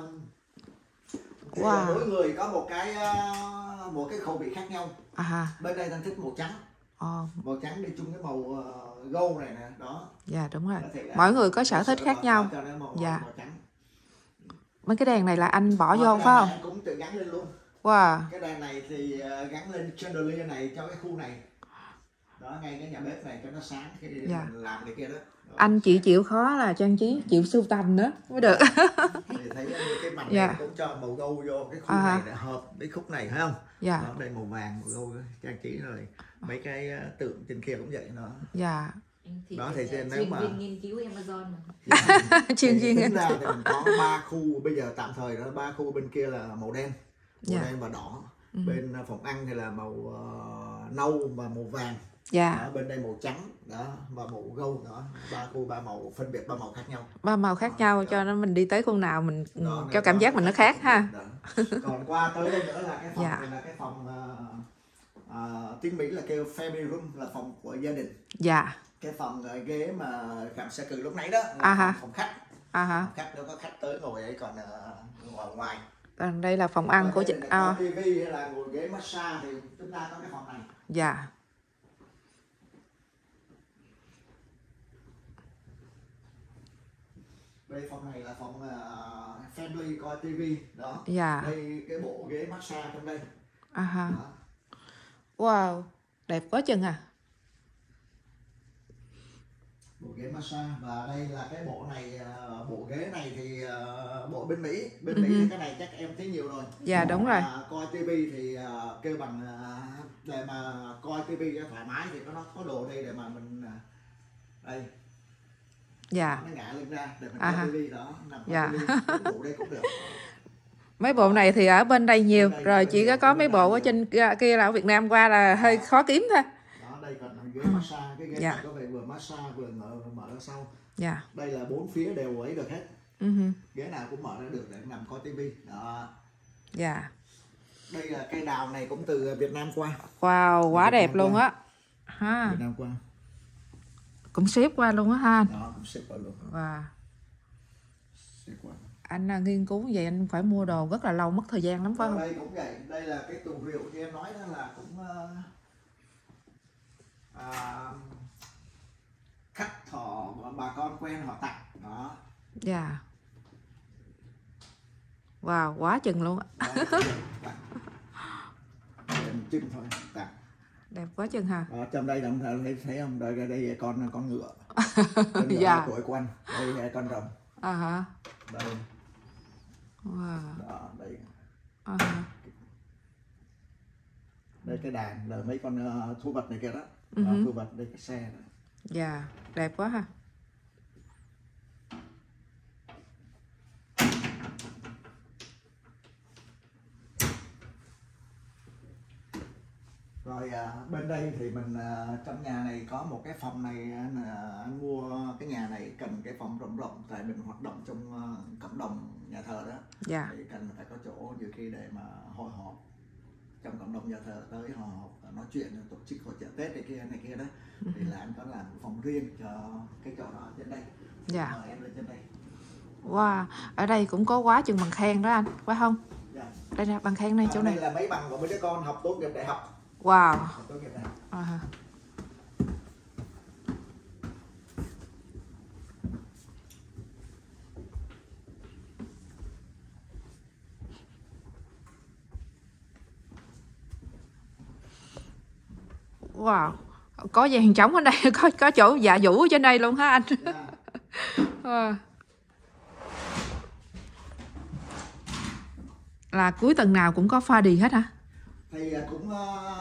wow. Mỗi người có một cái khẩu vị khác nhau. Bên đây anh thích màu trắng. Màu trắng đi chung cái màu gold này nè, đó. Dạ đúng rồi. Mỗi người có sở thích khác nhau. Dạ. Mấy cái đèn này là anh bỏ vô phải không? Anh cũng tự gắn lên luôn. Wow. Cái đèn này thì gắn lên chandelier này cho cái khu này. Đó, ngay cái nhà bếp này cho nó sáng khi mình làm cái kia đó. Anh chị chịu khó là trang trí, chịu sưu tầm nữa mới được. Thì thấy cái mảnh này cũng cho màu gâu vô cái khu này để hợp với khúc này phải không? Dạ. Đó, đây màu vàng màu gâu trang trí rồi. Mấy cái tượng trên kia cũng vậy nữa. Dạ. Đó thì nếu mà nghiên cứu Amazon mà. chuyên tính ra thì mình có 3 khu, bây giờ tạm thời đó 3 khu, bên kia là màu đen và đỏ. Bên phòng ăn thì là màu nâu và màu vàng. Dạ. Đó, bên đây màu trắng đó và màu gâu đó, 3 khu 3 màu, phân biệt 3 màu khác nhau. 3 màu khác nhau cho nên mình đi tới khu nào mình cho cảm giác mình nó khác ha. Còn qua tới đây nữa là cái phòng này là cái phòng tiếng Mỹ là kêu family room, là phòng của gia đình. Dạ. Cái phòng ghế mà Phạm Sa Cừ lúc nãy đó là phòng khách. Phòng khách đâu có khách tới ngồi ấy, còn ngồi ngoài. Còn đây là phòng ăn của chị. TV hay là ngồi ghế massage thì chúng ta có cái phòng này. Dạ. Đây phòng này là phòng family coi TV đó. Dạ. Đây cái bộ ghế massage trong đây. Wow, đẹp quá chừng à. Bộ ghế massage, và đây là cái bộ này, bộ ghế này thì bộ bên Mỹ, thì cái này chắc em thấy nhiều rồi. Dạ đúng rồi. Coi tivi thì kêu bằng để mà coi tivi cho thoải mái thì nó có đồ đây để mà mình đây. Dạ. Nó ngã lên ra để mình coi tivi đó, nằm coi tivi, bộ đây cũng được. Mấy bộ này thì ở bên đây nhiều, rồi chỉ có mấy bộ ở trên kia là ở Việt Nam qua là hơi khó kiếm thôi. Đó, đây còn ghế massage, cái ghế này có vẻ vừa massage vừa mở ra sau. Dạ. Đây là 4 phía đều ấy được hết. Ghế nào cũng mở ra được để nằm coi tivi. Đó. Dạ. Đây là cây đào này cũng từ Việt Nam qua. Wow, quá đẹp luôn á. Việt Nam qua. Cũng ship qua luôn á ha. Đó, cũng ship qua luôn. Wow. Anh nghiên cứu vậy anh phải mua đồ rất là lâu, mất thời gian lắm phải không? Đây cũng vậy, đây là cái tủ rượu như em nói đó, là cũng khách họ bà con quen họ tặng đó. Dạ. Wow, quá chừng luôn ạ. Chừng thôi, tặng. Đẹp quá chừng hả? Trong đây là thấy không? Đây con ngựa. Con ngựa Dạ. tuổi của anh. Đây con rồng. Hả? Đây. Wow. Đó, đây. Đây cái đàn là mấy con thú vật này kia đó. Thú vật đây cái xe đó. Dạ, đẹp quá ha. Rồi bên đây thì mình trong nhà này có một cái phòng này, anh mua cái nhà này cần cái phòng rộng rộng, tại mình hoạt động trong cộng đồng nhà thờ đó. Dạ. Thì cần phải có chỗ nhiều khi để mà hội họp trong cộng đồng nhà thờ, tới họ họp nói chuyện, tổ chức hội chợ Tết này kia đó. Thì là anh có làm một phòng riêng cho cái chỗ đó trên đây. Dạ. Mời em lên trên đây. Wow, ở đây cũng có quá chừng bằng khen đó anh, phải không? Dạ. Đây nè, bằng khen này chỗ này. Đây là mấy bằng của mấy đứa con học tốt nghiệp đại học. Wow. Tốt nghiệp đại học. Wow, có dàn trống ở đây, có chỗ dạ vũ ở trên đây luôn hả anh? Yeah. Là cuối tuần nào cũng có pha đì hết hả? Thì cũng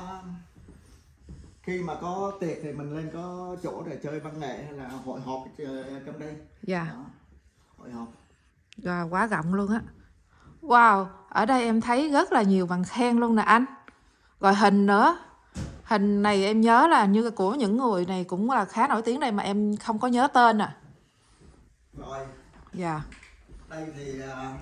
khi mà có tiệc thì mình lên có chỗ để chơi văn nghệ hay là hội họp trong đây. Dạ. Đó, hội họp. Wow, quá rộng luôn á. Wow, ở đây em thấy rất là nhiều bằng khen luôn nè anh. Rồi hình nữa. Hình này em nhớ là như của những người này cũng là khá nổi tiếng đây mà em không có nhớ tên à. Rồi. Dạ. Đây thì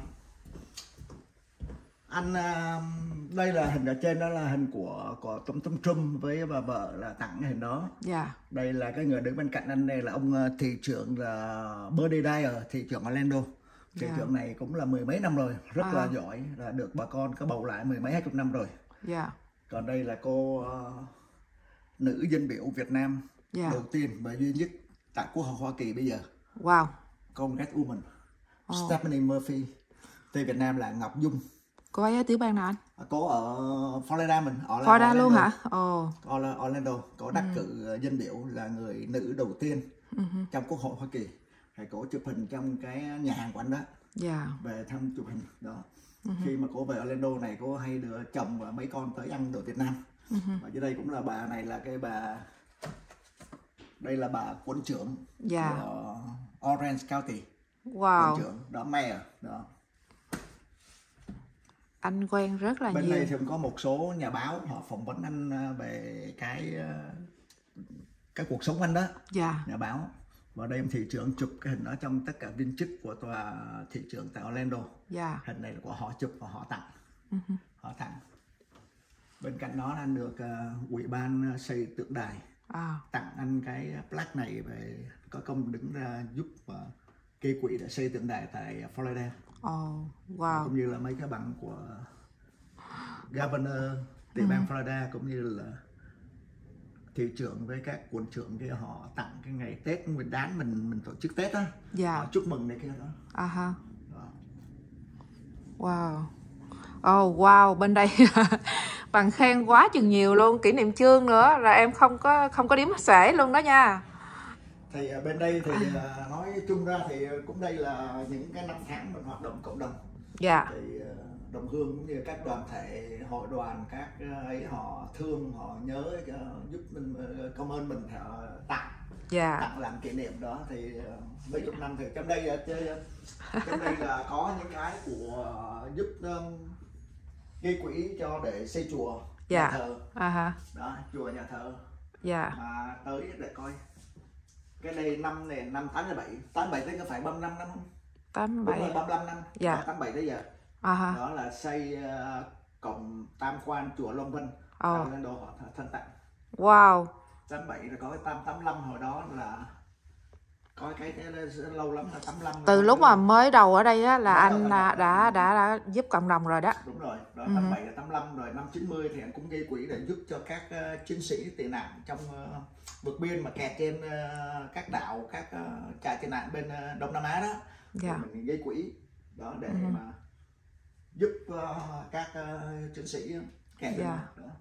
anh đây là hình ở trên đó là hình của tổng thống Trump với bà vợ là tặng cái hình đó. Dạ. Đây là cái người đứng bên cạnh anh, đây là ông thị trưởng là Bernie Dyer, thị trưởng Orlando. Thị trưởng này cũng là mười mấy năm rồi, rất là giỏi, là được bà con có bầu lại mười mấy 20 năm rồi. Dạ. Còn đây là cô nữ dân biểu Việt Nam đầu tiên và duy nhất tại Quốc hội Hoa Kỳ bây giờ. Wow. Congresswoman Stephanie Murphy. Tên Việt Nam là Ngọc Dung. Cô ấy ở tiểu bang nào anh? Cô ở Florida mình. Florida luôn hả? Orlando. Có đắc cử dân biểu là người nữ đầu tiên trong Quốc hội Hoa Kỳ. Hay cô chụp hình trong cái nhà hàng của anh đó. Dạ. Về thăm chụp hình đó. Khi mà cô về Orlando này, cô hay đưa chồng và mấy con tới ăn đồ Việt Nam. Và dưới đây cũng là bà này là cái bà, đây là bà quận trưởng của Orange County. Wow. Quận trưởng đó, mayor đó. Anh quen rất là bên nhiều. Bên đây thì cũng có một số nhà báo họ phỏng vấn anh về cái cuộc sống anh đó. Dạ. Nhà báo. Và đây thị trưởng chụp cái hình đó trong tất cả viên chức của tòa thị trưởng tại Orlando. Dạ. Hình này là của họ chụp và họ tặng. Họ tặng. Bên cạnh đó anh được ủy ban xây tượng đài tặng anh cái plaque này về có công đứng ra giúp gây quỹ để xây tượng đài tại Florida. Wow. Cũng như là mấy cái bằng của governor tiểu bang Florida, cũng như là thị trưởng với các quận trưởng kia họ tặng cái ngày Tết Nguyên đán mình tổ chức Tết á. Dạ. Họ chúc mừng này kia đó. Wow. Wow, bên đây bằng khen quá chừng nhiều luôn, kỷ niệm chương nữa là em không có đếm xuể luôn đó nha. Thì bên đây thì nói chung ra thì cũng đây là những cái năm tháng mình hoạt động cộng đồng. Dạ. Thì đồng hương cũng như các đoàn thể, hội đoàn, các ấy họ thương, họ nhớ giúp mình, cảm ơn mình tặng. Dạ. Tặng làm kỷ niệm đó. Thì mấy chục năm thì trong đây là có những cái của giúp gây quỹ cho để xây chùa, nhà thờ. Đó, chùa nhà thờ. Dạ. Mà tới để coi cái này năm 87 tới có phải 35 năm không? 87. 35 năm. Dạ. 87 tới giờ. Đó là xây cổng tam quan chùa Long Vân. Orlando họ thân tặng. Wow. 87 rồi có cái 85 hồi đó là có cái lâu lắm là 85. Từ lúc mà mới đầu ở đây á là anh đã giúp cộng đồng rồi đó. Đúng rồi, đó 87 là 85 rồi, năm 90 thì anh cũng gây quỹ để giúp cho các chiến sĩ tị nạn trong vượt biên mà kẹt trên các đảo, các trại tị nạn bên Đông Nam Á đó. Thì mình gây quỹ đó để mà giúp các chiến sĩ kẻ đó.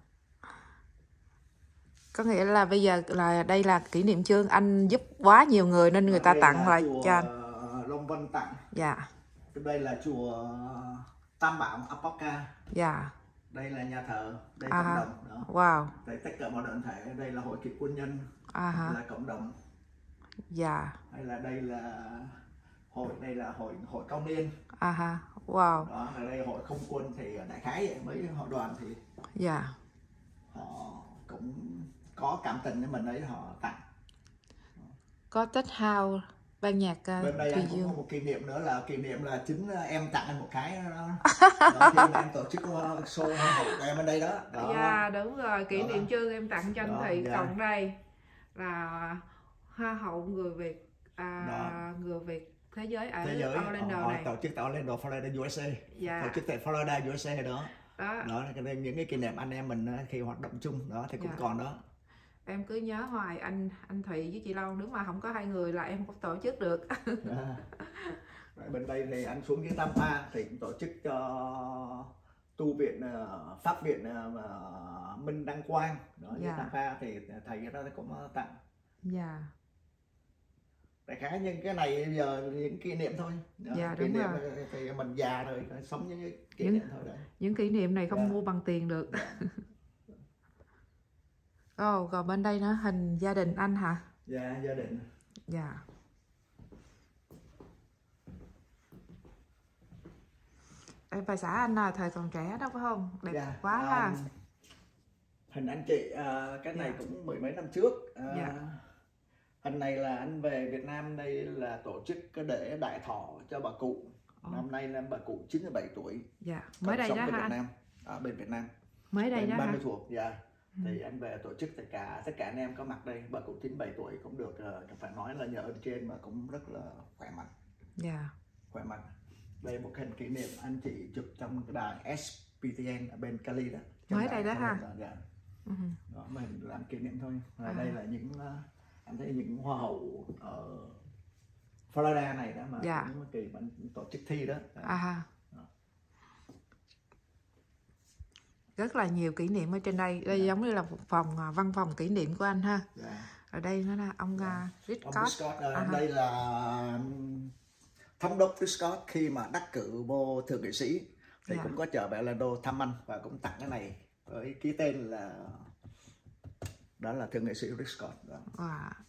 Có nghĩa là bây giờ là đây là kỷ niệm chương, anh giúp quá nhiều người nên người ta tặng lại cho anh. Long Vân tặng. Dạ. Đây là chùa Tam Bảo Apoca. Dạ. Đây là nhà thờ, đây cộng đồng đó. Wow. Đây tất cả mọi đoàn thể, đây là hội cựu quân nhân, là cộng đồng. Dạ. Hay là đây là hội cao niên. Wow. Đó, ở đây hội không quân thì đại khái mấy họ đoàn thì dạ, họ cũng có cảm tình với mình ấy, họ tặng. Có Tết Hao ban nhạc bên đây Thùy anh cũng Dương. có một kỷ niệm nữa, là kỷ niệm là chính em tặng anh một cái đó. Đó, khi mà em tổ chức show hậu của em bên đây đó. Dạ đúng rồi, kỷ niệm chương em tặng cho anh Thị. Dạ. Còn đây là Hoa hậu người Việt, người Việt thế giới ở Orlando này. Tổ chức tại Orlando, Florida, USA. Dạ. Tổ chức tại Florida, USA đó. Đó là những cái kỷ niệm anh em mình khi hoạt động chung đó thì cũng còn đó. Em cứ nhớ hoài anh Thùy với chị Lâu, nếu mà không có hai người là em không tổ chức được. Bên đây thì anh xuống dưới Tampa thì cũng tổ chức cho tu viện Pháp viện Minh Đăng Quang đó, dưới Tampa thì thầy đó cũng tặng. Dạ. Đại khái nhưng cái này bây giờ những kỷ niệm thôi. Dạ, kỷ đúng niệm rồi. thì mình già rồi, sống những kỷ niệm thôi đấy. Những kỷ niệm này không mua bằng tiền được. Còn bên đây nữa hình gia đình anh hả? Dạ, gia đình. Dạ. Bà xã anh là thời còn trẻ đó phải không? Đẹp quá ha. Hình anh chị cái này cũng mười mấy năm trước. Hình này là anh về Việt Nam, đây là tổ chức để đại thọ cho bà cụ. Năm nay là bà cụ 97 tuổi. Dạ, mới đây đó hả anh? Ở bên Việt Nam. Mới đây đó 30 thuộc, dạ. Thì anh về tổ chức tất cả anh em có mặt đây. Bà cụ 97 tuổi cũng được, phải nói là nhờ ơn trên mà cũng rất là khỏe mạnh. Dạ. Khỏe mạnh. Đây một hình kỷ niệm anh chị chụp trong cái đài SPTN ở bên Cali đó. Mới đây đó ha. Dạ. Đó, mình làm kỷ niệm thôi. Đây là những anh thấy những hoa hậu ở Florida này đó mà cũng kỳ mình tổ chức thi đó. Rất là nhiều kỷ niệm ở trên đây. Đây giống như là một phòng văn phòng kỷ niệm của anh ha. Ở đây nó là ông Rick Scott. Đây là thống đốc Rick Scott khi mà đắc cử vô thượng nghị sĩ thì cũng có trở về Orlando thăm anh và cũng tặng cái này với ký tên là đó là thượng nghị sĩ Rick Scott đó.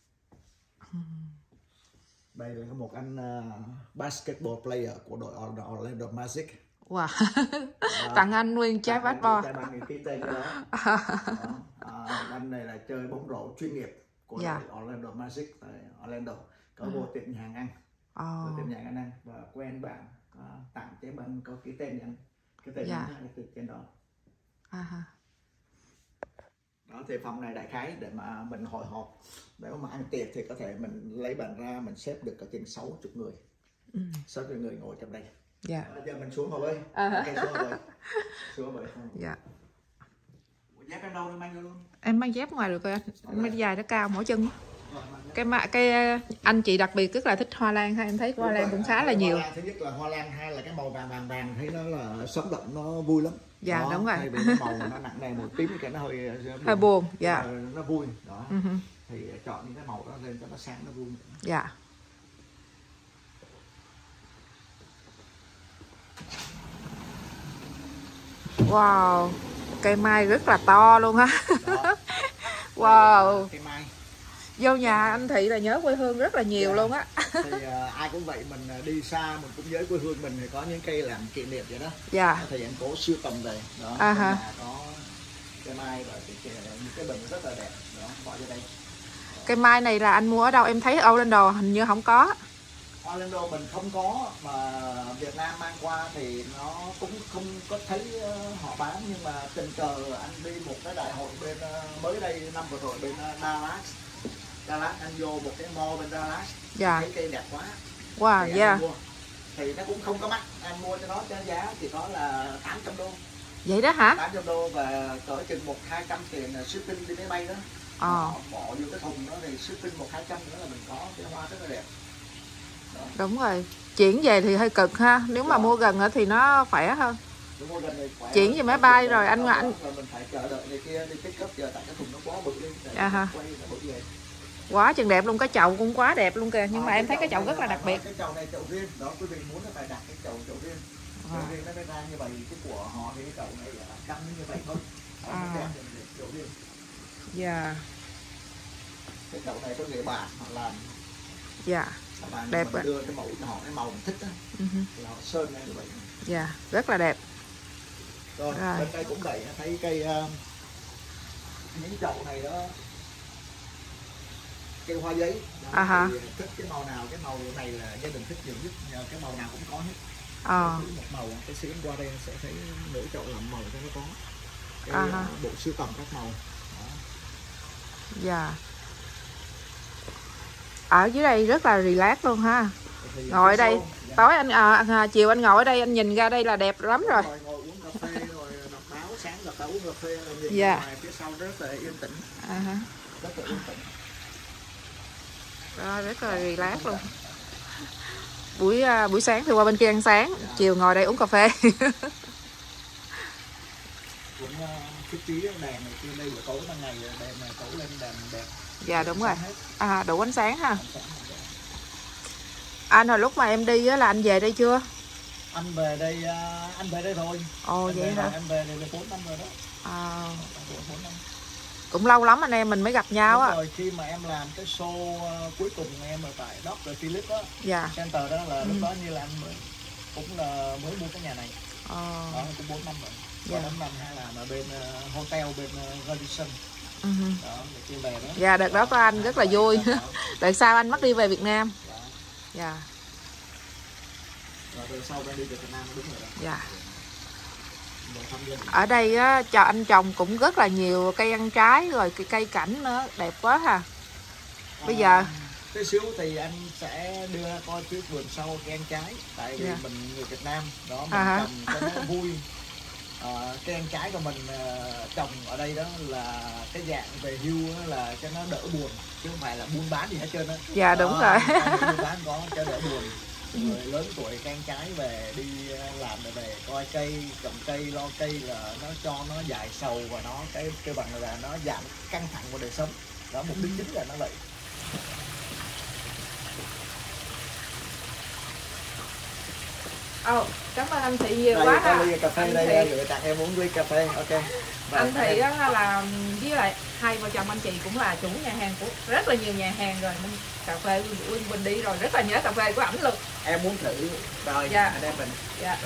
Đây là một anh basketball player của đội Orlando Magic. Tặng anh nguyên trái basketball. Ký tên cái đó. Anh này là chơi bóng rổ chuyên nghiệp của đội Orlando Magic tại Orlando. Có vô tiệm nhà hàng ăn. Vô tiệm nhà hàng ăn và quen bạn tặng cái băng có ký tên anh. Cái tên anh trên đó. Đó thì phòng này đại khái để mà mình hội họp, nếu mà ăn tiệc thì có thể mình lấy bàn ra mình xếp được cả trên 60 người. 60 người ngồi trong đây. Giờ mình xuống hồ bơi. Xuống hồ bơi. Dạ. Dép em đâu em mang vô luôn? Em mang dép ngoài được rồi anh. Mấy dài nó cao mỗi chân. Cái anh chị đặc biệt rất là thích hoa lan ha, em thấy hoa lan cũng khá là nhiều. Thứ nhất là hoa lan, hai là cái màu vàng thấy nó là sống động, nó vui lắm. Dạ đó, đúng rồi. Thay vì cái màu nó nặng nề màu tím cái nó hơi buồn. Dạ. Nó vui đó. Thì chọn những cái màu đó lên cho nó sáng, nó vui. Dạ. Wow, cây mai rất là to luôn ha. Wow. Cây mai. Vô nhà anh Thị là nhớ quê hương rất là nhiều luôn á. Thì ai cũng vậy, mình đi xa mình cũng nhớ quê hương mình, thì có những cây làm kỷ niệm vậy đó. Thì anh cố sưu tầm về đó. Nhà có cây mai và những cái bình rất là đẹp đó, bỏ vô đây. Cây mai này là anh mua ở đâu? Em thấy Orlando hình như không có. Orlando mình không có, mà Việt Nam mang qua thì nó cũng không có thấy họ bán, nhưng mà tình cờ anh đi một cái đại hội bên mới đây năm vừa rồi bên Dallas, anh vô một cái mall bên Dallas, thấy cây đẹp quá. Thì nó cũng không có mắc, anh mua cho nó cho giá chỉ có là 800 đô. Vậy đó hả? 800 đô và cỡ chừng 100-200 tiền shipping đi máy bay đó. Bỏ vô cái thùng đó thì shipping 100-200 nữa là mình có cái hoa rất là đẹp. Đó. Đúng rồi, chuyển về thì hơi cực ha, nếu mà mua gần thì nó khỏe hơn. Chuyển về máy bay rồi anh rồi mình phải chờ đợi này kia đi pick up, giờ tại cái thùng nó quá bự đi. Quay nó bự vậy. Quá chừng đẹp luôn, cái chậu cũng quá đẹp luôn kìa, nhưng mà em thấy cái chậu rất là đặc biệt. Cái chậu này chậu riêng, đó quý vị muốn là phải đặt cái chậu riêng. Chậu riêng nó mới ra như vậy, cái của họ thì cái chậu này là căng như vậy thôi. Chậu riêng. Dạ. Cái chậu này có người bạn họ làm. Dạ. Đẹp ạ. Đưa cái mẫu cho họ, cái màu mình thích á. Là họ sơn lên như vậy. Dạ, rất là đẹp. Rồi, bên đây cũng vậy, thấy cây những chậu này đó, cây hoa giấy. Thì thích cái màu nào, cái màu này là gia đình thích nhiều nhất, cái màu nào cũng có hết. Một màu, cái xíu qua đây sẽ thấy mỗi chậu làm màu cho nó có. Cái bộ sưu tầm các màu. Dạ. Ở dưới đây rất là relax luôn ha. Ngồi ở đây, tối anh chiều anh ngồi ở đây anh nhìn ra đây là đẹp lắm rồi. Ngồi uống cà phê rồi đọc báo, sáng đọc báo uống cà phê rồi nhìn ngoài phía sau rất là yên tĩnh. Rất là yên tĩnh. Đó, rất là relax luôn. Buổi sáng thì qua bên kia ăn sáng, chiều ngồi đây uống cà phê. Cũng thiết trí đèn này kia đây buổi tối ban ngày đèn này tối lên đèn đẹp. Dạ đúng rồi. Đủ ánh sáng ha. Anh hồi lúc mà em đi á là anh về đây chưa? Anh về đây thôi. Ồ vậy hả? Anh về đây 4 năm rồi đó. 4 năm. Cũng lâu lắm anh em mình mới gặp nhau á. Rồi khi mà em làm cái show cuối cùng em ở tại Dr. Philip á, Center đó là lúc đó như là anh cũng là mới mua cái nhà này. Đó cũng 4 năm rồi. 4 năm hay làm ở bên hotel bên Radisson. Đó, về đó. Dạ đợt đó có anh rất là vui. Đợt sau anh mất đi về Việt Nam. Dạ. Rồi sau đi về Việt Nam đúng rồi đó. Dạ. Ở đây á, anh trồng cũng rất là nhiều cây ăn trái rồi cây cảnh nữa, đẹp quá ha. Bây giờ tí xíu thì anh sẽ đưa coi trước vườn sau cây ăn trái, tại vì mình người Việt Nam đó mình trồng cho nó vui. Cây ăn trái của mình trồng ở đây đó là cái dạng về hưu là cho nó đỡ buồn, chứ không phải là buôn bán gì hết trơn á. Dạ đúng rồi. Buôn bán có cho đỡ buồn. Người lớn tuổi cây ăn trái về đi làm về coi cây, trồng cây, lo cây là nó cho nó dài sầu và nó cái bằng là nó giảm căng thẳng của đời sống. Đó mục đích chính là nó vậy. Cảm ơn anh Thị nhiều quá ha. Ly cà phê đây, gửi tặng em uống ly cà phê. Ok. Anh Thị là với lại hai vợ chồng anh chị cũng là chủ nhà hàng của rất là nhiều nhà hàng rồi, nên cà phê Uyên Quỳnh đi rồi rất là nhớ cà phê của ảnh luôn. Em muốn thử rồi anh em mình. Dạ.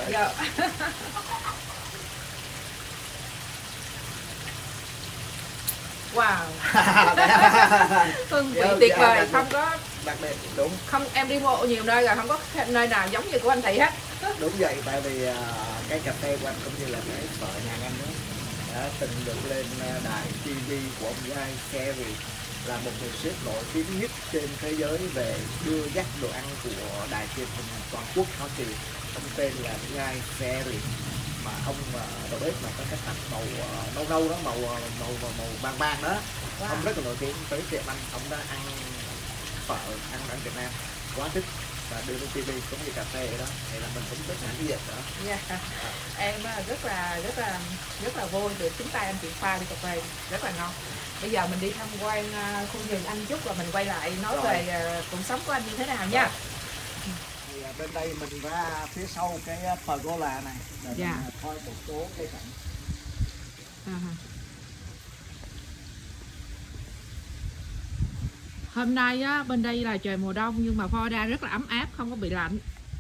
Wow. Hương vị tuyệt vời, không có đặc biệt đúng. Không, em đi mua nhiều nơi rồi, không có nơi nào giống như của anh Thị hết. Đúng vậy, tại vì cái cà phê của anh cũng như là cái vợ nhà anh đó đã từng được lên đài TV của ông Guy Fieri, là một người sếp nổi tiếng nhất trên thế giới về đưa dắt đồ ăn của đài truyền hình toàn quốc Hoa Kỳ. Ông tên là Guy Fieri, mà ông đầu bếp mà có cái mặt màu nâu đó, màu vàng vàng đó. Ông rất là nổi tiếng. Tới tiệm anh, ông đã ăn phở, ăn ở Việt Nam quá thích và đưa lên TV cũng như cà phê đó, thì là mình cũng rất là cái gì đó. Em rất là vui được chúng ta anh chị pha đi cà phê rất là ngon. Bây giờ mình đi tham quan khu vườn anh chút rồi mình quay lại nói về cuộc sống của anh như thế nào nha. Thì bên đây mình ra phía sau cái pergola này để mình coi một số cây cảnh. Hôm nay á, bên đây là trời mùa đông nhưng mà Florida rất là ấm áp, không có bị lạnh.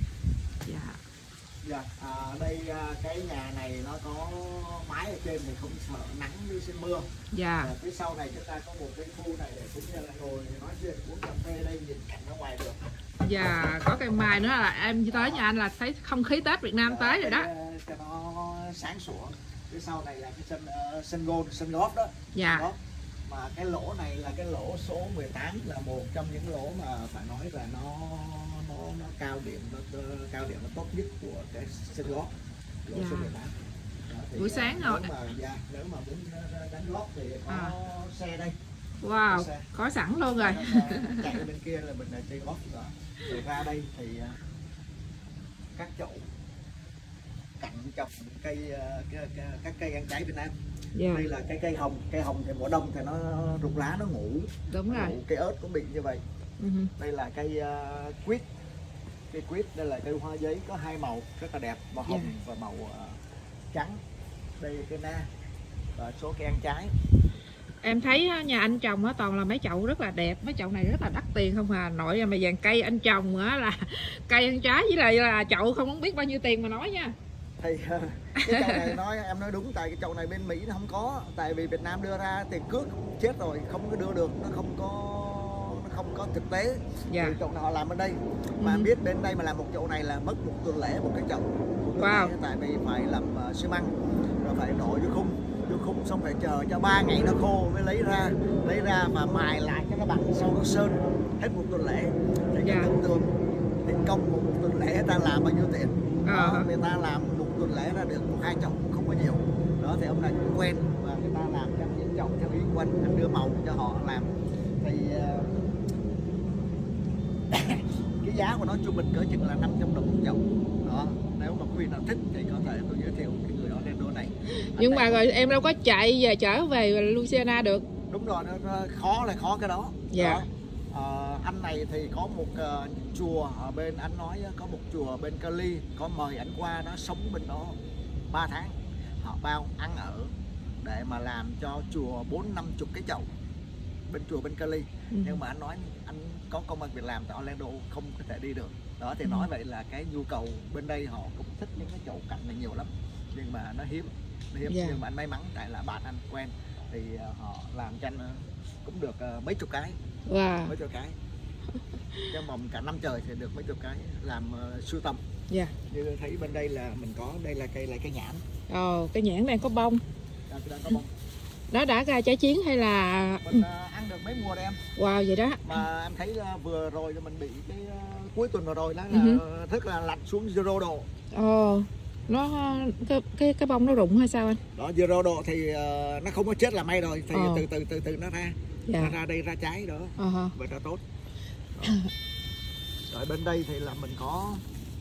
Đây cái nhà này nó có mái ở trên thì không sợ nắng với sẽ mưa. Phía sau này chúng ta có một cái khu này để cũng như là ngồi nói chuyện uống cà phê đây, nhìn cảnh ở ngoài được. Có cây mai nữa là em tới nhà anh là thấy không khí Tết Việt Nam tới rồi đó. Cho nó sáng sủa. Phía sau này là cái sân golf đó. Mà cái lỗ này là cái lỗ số 18, là một trong những lỗ mà phải nói là nó cao điểm nó tốt nhất của cái sân golf, lỗ số 18. Buổi sáng rồi. Nếu mà muốn đánh golf thì có xe đây. Wow, có sẵn luôn rồi. Chạy bên kia là mình là chơi golf rồi. Rồi ra đây thì các chậu cảnh trồng cây các cây ăn trái Việt Nam. Yeah. Đây là cây hồng thì mùa đông thì nó rụng lá nó ngủ. Đúng rồi. Cây ớt cũng bị như vậy. Đây là cây quýt. Cây quýt đây là cây hoa giấy có hai màu rất là đẹp, màu hồng và màu trắng. Đây là cây na và số cây ăn trái. Em thấy nhà anh trồng toàn là mấy chậu rất là đẹp, mấy chậu này rất là đắt tiền không à nội, mà dàn cây anh trồng là cây ăn trái với lại là chậu không biết bao nhiêu tiền mà nói nha. Thì cái chậu này em nói đúng, tại cái chậu này bên Mỹ nó không có, tại vì Việt Nam đưa ra tiền cước chết rồi, không có đưa được, nó không có thực tế. Thì chậu nào họ làm bên đây mà biết bên đây mà làm một chậu này là mất một tuần lễ một cái chậu. Wow. Tại vì phải làm xi măng rồi phải đổ vô khung xong phải chờ cho 3 ngày nó khô mới lấy ra và mài lại cho nó bằng, sau nó sơn hết một tuần lễ. Thì cái tưởng tượng tiền công một tuần lễ người ta làm bao nhiêu tiền. Người ta làm một tuần lễ ra được 1-2 chậu không có nhiều. Đó thì ông này cũng quen và người ta làm trong những chậu theo ý của anh đưa màu cho họ làm. Thì cái giá của nó trung bình cỡ chừng là 500 đồng một chậu. Đó, nếu mà quý vị nào thích thì có thể tôi giới thiệu cái người Orlando này. Nhưng mà rồi em đâu có chạy về trở về Louisiana được. Đúng rồi, nó khó cái đó. Dạ. Anh này thì có một chùa ở bên, anh nói có một chùa bên Cali có mời anh qua đó sống bên đó 3 tháng. Họ bao ăn ở để mà làm cho chùa 4-50 cái chậu bên chùa bên Cali. Nhưng mà anh nói anh có công ăn việc làm tại Orlando không có thể đi được. Đó thì nói vậy là cái nhu cầu bên đây họ cũng thích những cái chậu cảnh này nhiều lắm, nhưng mà nó hiếm. Nhưng mà anh may mắn tại là bạn anh quen thì họ làm cho anh cũng được mấy chục cái. Mấy chục cái trong vòng cả năm trời thì được mấy chục cái làm sưu tầm. Như thấy bên đây là mình có, đây là cây nhãn. Cây nhãn đang có bông. Đang có bông. Nó đã ra trái chín hay là mình ăn được mấy mùa đây em. Wow, vậy đó. Mà em thấy vừa rồi mình bị cái cuối tuần vừa rồi đó là rất là lạnh xuống 0 độ. Nó cái bông nó rụng hay sao anh? Đó, 0 độ thì nó không có chết là may rồi, thì từ từ nó ra. Nó ra đây ra trái đó. Vậy là tốt. Ở bên đây thì là mình có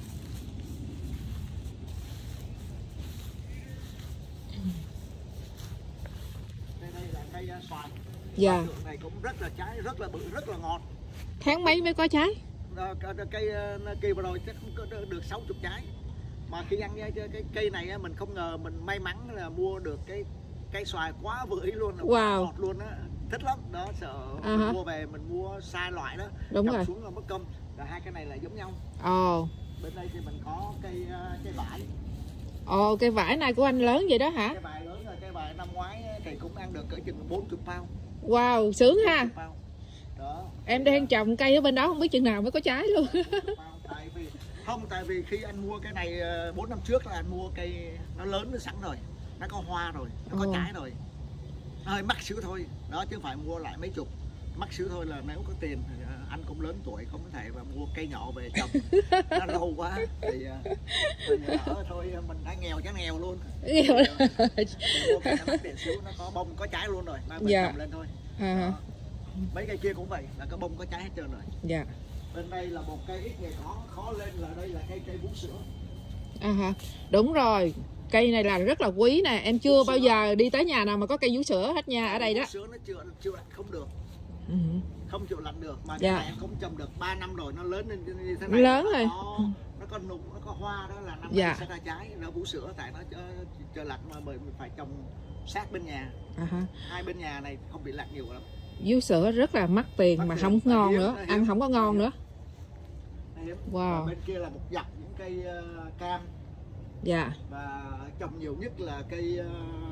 đây là cây xoài. Dạ. Này cũng rất là trái, rất là bự, rất là ngọt. Tháng mấy mới có trái? Cây kỳ vừa rồi chắc không có được 60 trái. Mà khi ăn cái cây này mình không ngờ mình may mắn là mua được cái cây xoài quá vưỡi luôn, ngọt luôn á, thích lắm. Đó sợ mình mua về mình mua sai loại đó, trồng xuống là mất công. Rồi hai cái này là giống nhau. Bên đây thì mình có cây vải. Cây vải này của anh lớn vậy đó hả? Cây vải lớn rồi, cây vải năm ngoái thì cũng ăn được cỡ chừng 40 pound. Wow, sướng ha. Đó. Em đang trồng cây ở bên đó không biết chừng nào mới có trái luôn. Tại vì khi anh mua cái này 4 năm trước là anh mua cây nó lớn nó sẵn rồi, nó có hoa rồi, nó có trái rồi, nó hơi mắc xíu thôi đó, chứ không phải mua lại mấy chục. Mắc xíu thôi, là nếu có tiền thì anh cũng lớn tuổi không có thể mà mua cây nhỏ về trồng nó lâu quá thì thôi mình đã nghèo chứ nghèo luôn. Mua cây nó mắc tiền xíu, nó có bông có trái luôn rồi, mang về trồng lên thôi. Mấy cây kia cũng vậy, là có bông có trái hết trơn rồi. Bên đây là một cây ít ngày khó lên, là đây là cây vú sữa. Đúng rồi, cây này là rất là quý nè, em chưa bao giờ đi tới nhà nào mà có cây vú sữa hết nha. Ở đây đó. Vú sữa nó chịu lạnh không được. Không chịu lạnh được, mà cái này em không trồng được 3 năm rồi, nó lớn lên như thế này. Lớn rồi. Nó có nụ, nó có hoa, đó là năm nay sẽ ra trái. Nó vú sữa tại nó trời lạnh mà bởi mình phải trồng sát bên nhà. Hai bên nhà này không bị lạnh nhiều lắm. Vú sữa rất là mắc tiền mà không ngon nữa, ăn không có ngon nữa. Wow. Bên kia là một dặm những cây cam. Và trồng nhiều nhất là cây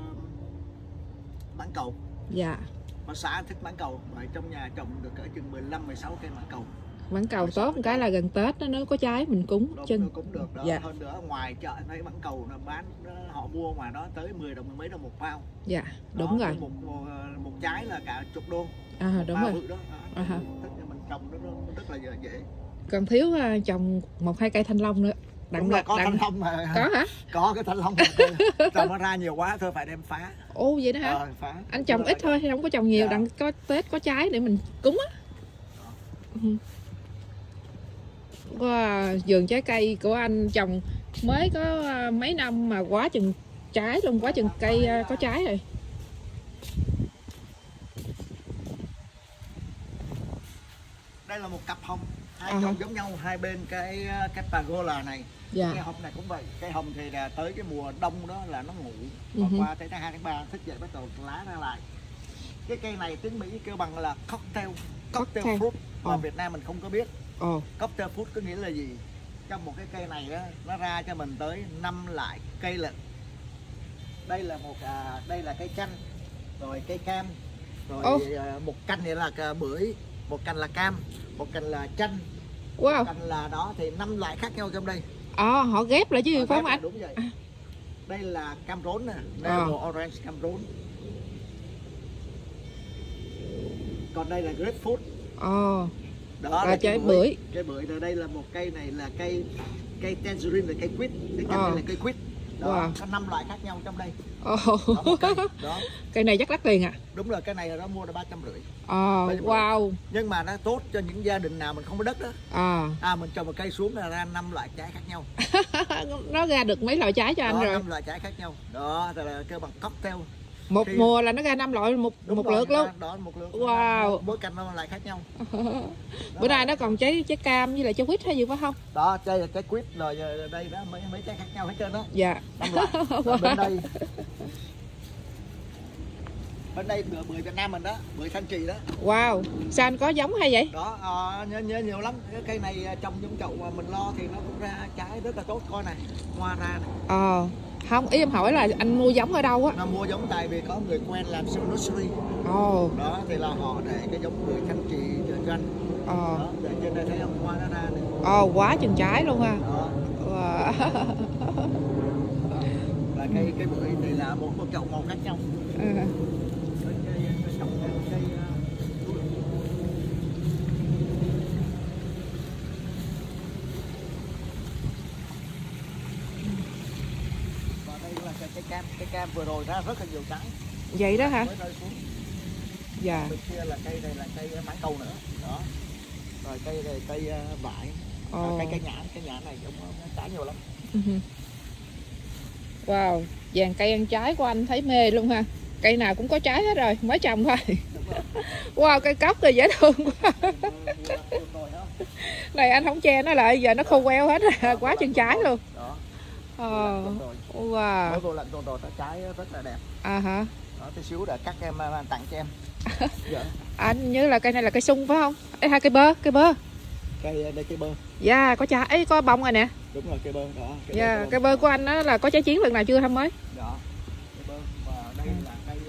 mãng cầu. Mà xã thích mãng cầu, bởi trong nhà trồng được cỡ chừng 15-16 cây mãng cầu. Mãng cầu tốt một cái là gần Tết nó có trái mình cúng chân. Cũng được đó. Hơn nữa ngoài chợ thấy mãng cầu nó bán, họ mua ngoài đó tới 10 đồng mấy đồng một bao. Đúng rồi. Một trái là cả chục đô. Đúng rồi. Đó. Tức là mình trồng nó rất là dễ. Còn thiếu trồng 1-2 cây thanh long nữa. Có thanh long mà. Có hả? Có cái thanh long mà trồng nó ra nhiều quá thôi phải đem phá. Vậy đó hả? Phá. Anh trồng ít thôi, không có trồng nhiều, đặng có Tết có trái để mình cúng á. Vườn trái cây của anh trồng mới có mấy năm mà quá chừng trái luôn, quá chừng cây có trái rồi. Đây là một cặp hồng, hai chậu giống nhau hai bên cái pergola này. Dạ. Cái hồng này cũng vậy, cây hồng thì là tới cái mùa đông đó là nó ngủ, qua tới tháng 2 tháng 3 thức dậy bắt đầu lá ra lại. Cái cây này tiếng Mỹ kêu bằng là cocktail fruit, mà Việt Nam mình không có biết. Cocktail fruit có nghĩa là gì? Trong một cái cây này đó, nó ra cho mình tới 5 loại cây lận. Đây là đây là cây chanh, rồi cây cam, rồi một cành này là bưởi, một cành là cam, một cành là chanh, một cành là đó, thì 5 loại khác nhau trong đây. Họ ghép lại chứ phải không anh? Đúng vậy. Đây là cam rốn nè, Navel Orange cam rốn. Còn đây là grapefruit. Đó là trái bưởi. Cây bưởi, rồi đây là một cây này là cây tangerine, là cây quýt, cái cành này là cây quýt. Đó, có 5 loại khác nhau trong đây. Đó. Cây này chắc đắt tiền à? Đúng rồi, cây này nó mua là 350. Wow. Nhưng mà nó tốt cho những gia đình nào mình không có đất đó. Mình trồng một cây xuống là ra 5 loại trái khác nhau. Nó ra được mấy loại trái cho anh rồi. 5 loại trái khác nhau. Đó, là kêu bằng cocktail. Một mùa là nó ra 5 loại một lượt luôn. Đó, một lượt. Wow. Mỗi cành 5 loại khác nhau. Bữa nay nó còn trái cam với lại trái quýt hay gì phải không? Đó, đây là trái quýt, rồi đây đó mấy trái khác nhau hết trơn đó. Dạ. 5 loại. Bên đây bưởi Việt Nam mình đó, bưởi Thanh Trì đó. Wow, sao anh có giống hay vậy? Đó, nhớ nhiều lắm. Cái cây này trồng trong chậu mà mình lo thì nó cũng ra trái rất là tốt, coi này, hoa ra này. Không, ý em hỏi là anh mua giống ở đâu á? Nó mua giống tại vì có người quen làm siêu nursery. Đó, thì là họ để cái giống bưởi Thanh Trì cho anh. Đó, để trên đây thấy hoa nó ra này. Quá chừng trái luôn ha. Đó. Là cây bưởi thì là một chậu màu khác nhau. Cái cam vừa rồi ra rất là nhiều trái. Vậy đó hả? Dạ. Bên kia là cây này là cây mãng cầu nữa. Đó. Rồi cây này cây vải. Cây nhãn này cũng trái nhiều lắm. Wow, dàn cây ăn trái của anh thấy mê luôn ha. Cây nào cũng có trái hết rồi, mới trồng thôi. Wow, cây cóc thì dễ thương quá. Này anh không che nó lại, giờ nó khô queo hết rồi, quá chừng trái luôn. Wow. Mỗi vô lạnh rồi nó trái rất là đẹp. Đó, tí xíu để cắt em tặng cho em. Anh nhớ là cây này là cây sung phải không? Ê, hai cây bơ. Đây cây bơ. Dạ, có trái, ấy có bông rồi nè. Đúng rồi, cây bơ đó. Cây bơ của anh đó là có trái chín lần nào chưa không mới? Đó. Cây bơ, và đây là cây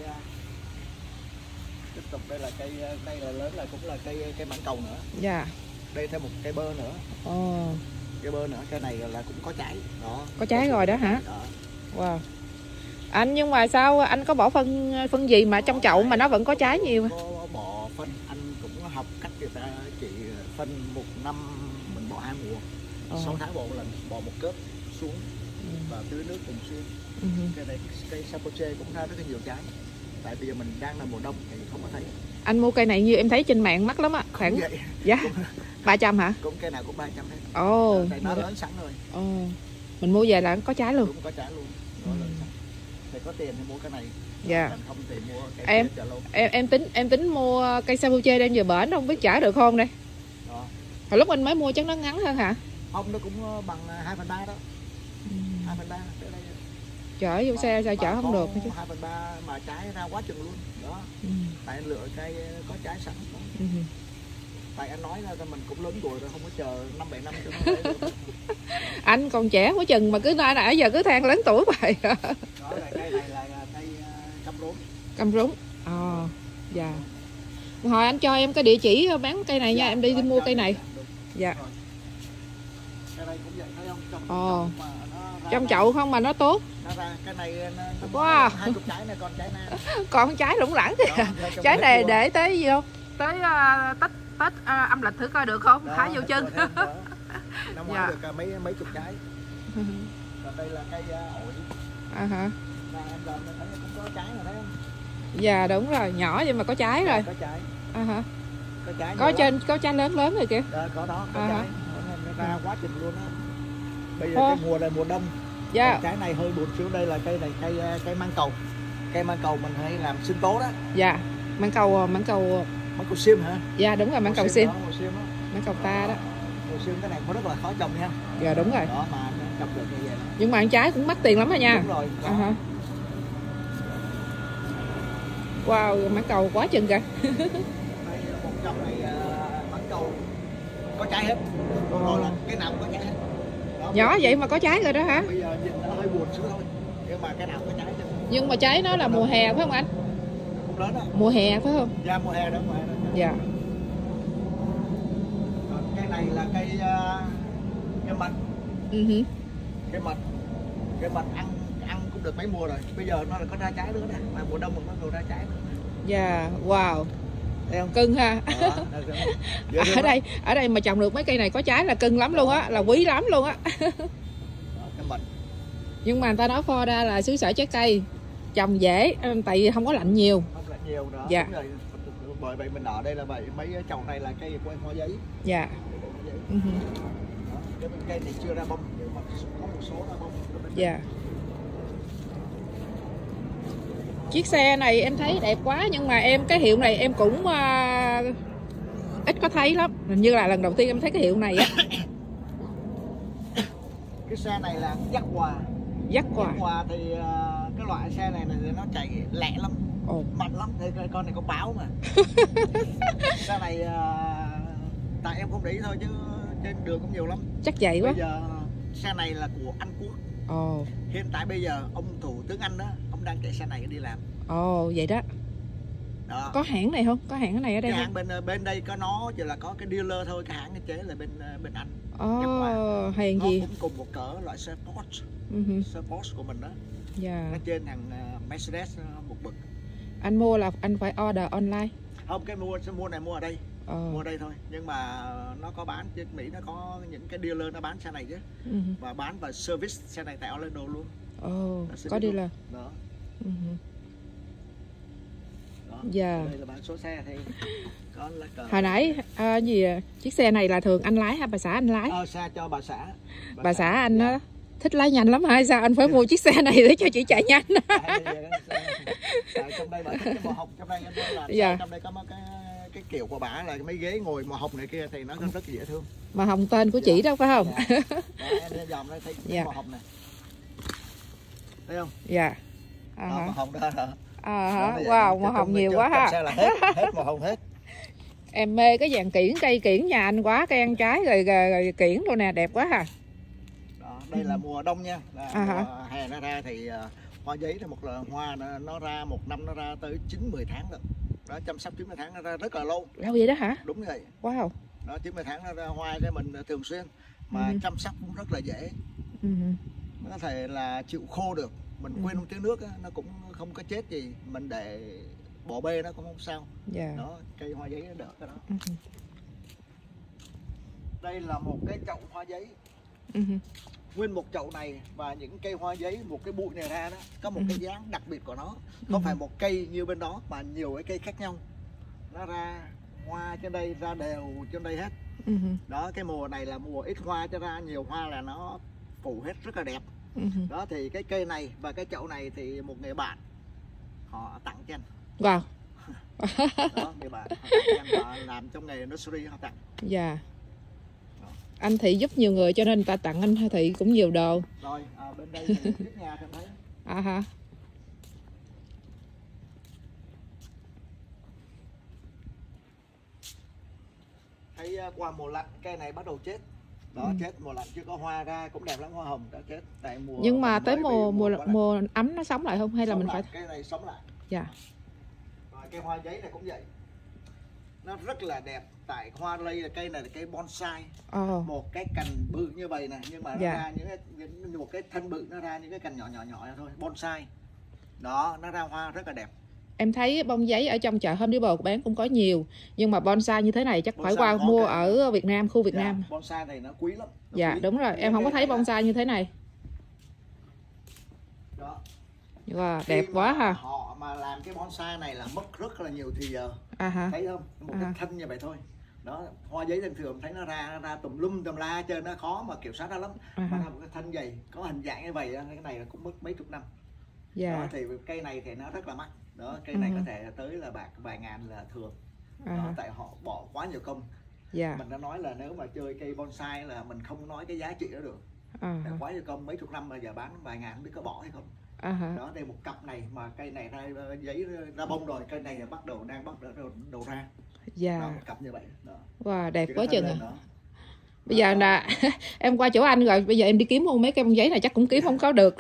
tiếp tục đây là lớn là cũng là cây mãng cầu nữa. Dạ. Đây thêm một cây bơ nữa. Cây bơ nữa, cây này là cũng có trái. Đó. Có trái rồi đó hả? Đó. Wow. Anh nhưng mà sao anh có bỏ phân gì mà trong chậu mà nó vẫn có trái nhiều? Có bỏ phân, anh cũng học cách người ta chỉ phân một năm mình bỏ 2 mùa. 6 tháng bỏ một lần, bỏ một cớp xuống và tưới nước thường xuyên. Cây này cây Sapoche cũng ra rất là nhiều trái. Tại bây giờ mình đang là mùa đông thì không có thấy. Anh mua cây này như em thấy trên mạng mắc lắm á, khoảng vậy. Dạ. 300 hả? Cũng cây nào cũng 300 hết. Tại nó lớn sẵn rồi. Mình mua về là có trái luôn. Đúng, có trái luôn. Nó lớn sẵn. Thì có tiền thì mua cái này. Dạ. Không thì mua cây em tính mua cây Sapoche đem về bển, không biết trả được không đây. Hồi lúc anh mới mua chắc nó ngắn hơn hả? Không, nó cũng bằng 2/3 đó. 2/3 tới đây. Chở vô xe sao chở không được chứ. 2/3 mà trái ra quá chừng luôn. Đó. Tại anh lựa cây có trái sẵn. Tại anh nói ra mình cũng lớn tuổi rồi, không có chờ 5-7 năm cho nó lấy được. Anh còn trẻ quá chừng mà cứ nãy giờ cứ than lớn tuổi vậy. Đó là cây này là cây cam rốn. Cam rốn. Dạ. Hồi anh cho em cái địa chỉ bán cây này nha, em đi mua cây này. Dạ. Cây này cũng vậy, thấy không? Trong chậu không mà nó tốt. Nó ra cái này nó wow. 20 trái này, còn trái na. Còn trái lủng lẳng kìa. Trái này để tới gì không? Tới Tết âm lịch thử coi được không? Thả vô chân. Năm ngoái được mấy chục trái. Còn đây là cây ổi. Hả? Và em làm thấy cũng có trái rồi đấy không? Dạ đúng rồi, nhỏ nhưng mà có trái rồi. Có trái. Hả? Có trái có trái lớn rồi kìa. Có đó, có trái. Nó ra quá trình luôn á. bây giờ cái mùa này mùa đông. Dạ. Trái này hơi buồn xíu, đây là cây này cây măng cầu. Cây măng cầu mình hay làm sinh tố đó. Dạ. Măng cầu sim hả? Dạ đúng rồi, măng cầu sim. Măng cầu ta đó. Măng sim cái này có rất là khó trồng nha. Dạ đúng rồi. Đó mà trồng được như vậy. Nhưng mà ăn trái cũng mắc tiền lắm rồi nha. Đúng rồi. Wow, mãng cầu quá chừng kìa. Đây một trong này mãng cầu có trái hết. Rồi là cái nào cũng có trái hết. Đó, nhỏ vậy mà có trái rồi đó hả? Bây giờ nhìn nó hơi buồn xíu thôi. Nhưng mà cái nào có trái hết. Nhưng mà trái nó là mùa hè phải không anh? Cũng lớn đó. Mùa hè phải không? Dạ mùa hè đó, Dạ. Cây này là cây mận. Cây mận ăn cũng được mấy mùa rồi. Bây giờ nó là có ra trái nữa nè, mà mùa đông nó còn ra trái nữa. Dạ, wow. Cưng ha. Ở đây mà trồng được mấy cây này có trái là cưng lắm luôn á, là quý lắm luôn á. Nhưng mà người ta nói Florida là xứ sở trái cây, trồng dễ tại vì không có lạnh nhiều. Không lạnh nhiều đó. Dạ. Đúng rồi. Bởi vậy mình ở đây là vậy, mấy chậu này là cây của hoa giấy. Dạ. Đó, cái cây này chưa ra bông nhưng mà có một số ra bông. Dạ. Chiếc xe này em thấy đẹp quá, nhưng mà cái hiệu này em cũng ít có thấy lắm. Hình như là lần đầu tiên em thấy cái hiệu này á. Cái xe này là Jaguar. Jaguar thì cái loại xe này thì nó chạy lẹ lắm, mạnh lắm. Thì con này có báo mà. Xe này tại em không để ý thôi chứ trên đường cũng nhiều lắm. Chắc vậy quá. Bây giờ xe này là của Anh Quốc. Hiện tại bây giờ ông thủ tướng Anh đó, ông đang chạy xe này đi làm. Vậy đó. Đó. Có hãng này không? Có hãng cái này ở đây cái không? Hãng bên đây có nó chỉ là có cái dealer thôi, cái hãng cái chế là bên Anh. Hèn gì? Nó cũng cùng một cỡ loại xe Porsche. Xe Porsche của mình đó. Dạ. Nó trên hàng Mercedes một bậc. Anh mua là anh phải order online. Không, cái mua này mua ở đây. Mua ở đây thôi, nhưng mà nó có bán trên Mỹ, nó có những cái dealer nó bán xe này chứ. Và bán và service xe này tại Orlando luôn. Có dealer. Đó. Dạ. Đây là bán số xe thì có là hồi nãy chiếc xe này là thường anh lái hay bà xã anh lái? Xe cho bà xã. Bà xã anh đó thích lái nhanh lắm hay sao anh phải mua chiếc xe này để cho chị chạy nhanh? Trong đây bà thích cái màu hồng, trong đây trong đây có cái kiểu của bà là mấy ghế ngồi màu hồng này kia thì nó rất là dễ thương. Màu hồng tên của chị đó phải không? Em lên dòng đây thấy cái màu hồng này. Thấy không? Dạ. Màu hồng đó hả? Wow, màu hồng nhiều quá ha. Xe là hết màu hồng hết. Em mê cái dàn cây kiển nhà anh quá, cây ăn trái rồi kiển luôn nè, đẹp quá ha. Đó, đây là mùa đông nha. Mùa hè nó ra thì hoa giấy là một là hoa nó ra một năm nó ra tới 9-10 tháng rồi. Đó, chăm sóc 90 tháng nó ra rất là lâu. Lâu vậy đó hả? Đúng vậy. Wow. Đó, 90 tháng nó ra hoa cái mình thường xuyên mà chăm sóc cũng rất là dễ. Nó có thể là chịu khô được. Mình quên không tưới nước á, nó cũng không có chết gì, mình để bỏ bê nó cũng không sao. Đó, cây hoa giấy nó đỡ cái đó. Đây là một cái chậu hoa giấy. Nguyên một chậu này và những cây hoa giấy, một cái bụi này ra đó có một cái dáng đặc biệt của nó. Không phải một cây như bên đó mà nhiều cái cây khác nhau. Nó ra hoa trên đây, ra đều trên đây hết. Đó, cái mùa này là mùa ít hoa cho ra nhiều hoa là nó phủ hết rất là đẹp. Đó thì cái cây này và cái chậu này thì một người bạn họ tặng cho anh. Wow. Đó, người bạn họ tặng cho anh, họ làm trong nghề nursery họ tặng. Dạ. Anh Thị giúp nhiều người cho nên người ta tặng anh Thị cũng nhiều đồ. Rồi, bên đây thì trước nhà em thấy. Hả? Thấy qua mùa lạnh cây này bắt đầu chết. Đó, chết mùa lạnh chưa có hoa ra cũng đẹp lắm, hoa hồng đã chết tại mùa. Nhưng mà tới mùa ấm nó sống lại không hay là mình phải cái này sống lại. Dạ. Rồi cây hoa giấy này cũng vậy. Nó rất là đẹp tại hoa đây là cây này là cây bonsai. Một cái cành bự như vậy này nhưng mà nó ra một cái thân bự nó ra những cái cành nhỏ thôi, bonsai. Đó, nó ra hoa rất là đẹp. Em thấy bông giấy ở trong chợ Home Depot bán cũng có nhiều, nhưng mà bonsai như thế này chắc phải qua mua ở Việt Nam, khu Việt Nam. Bonsai này nó quý lắm. Dạ đúng rồi, em không có thấy bonsai như thế này. Đó. Wow, đẹp quá ha. Họ mà làm cái bonsai này là mất rất là nhiều thì giờ. Thấy không? Một cái thân như vậy thôi. Đó, hoa giấy thường thường thấy nó ra tùm lum tùm la trên, nó khó mà kiểm soát nó lắm. Mà nó một cái thân dày có hình dạng như vậy, cái này cũng mất mấy chục năm. Đó, thì cây này thì nó rất là mắc. Đó, cây này có thể tới là vài ngàn là thường. Đó, tại họ bỏ quá nhiều công. Mình đã nói là nếu mà chơi cây bonsai là mình không nói cái giá trị đó được. Quá nhiều công, mấy chục năm mà giờ bán vài ngàn không biết có bỏ hay không. Đó, đây một cặp này mà cây này ra giấy ra bông rồi, cây này đang bắt đầu ra. Đó, một cặp như vậy. Đó. Wow, đẹp quá chừng. Bây giờ là em qua chỗ anh rồi, bây giờ em đi kiếm mua mấy cây bông giấy này chắc cũng kiếm không có được.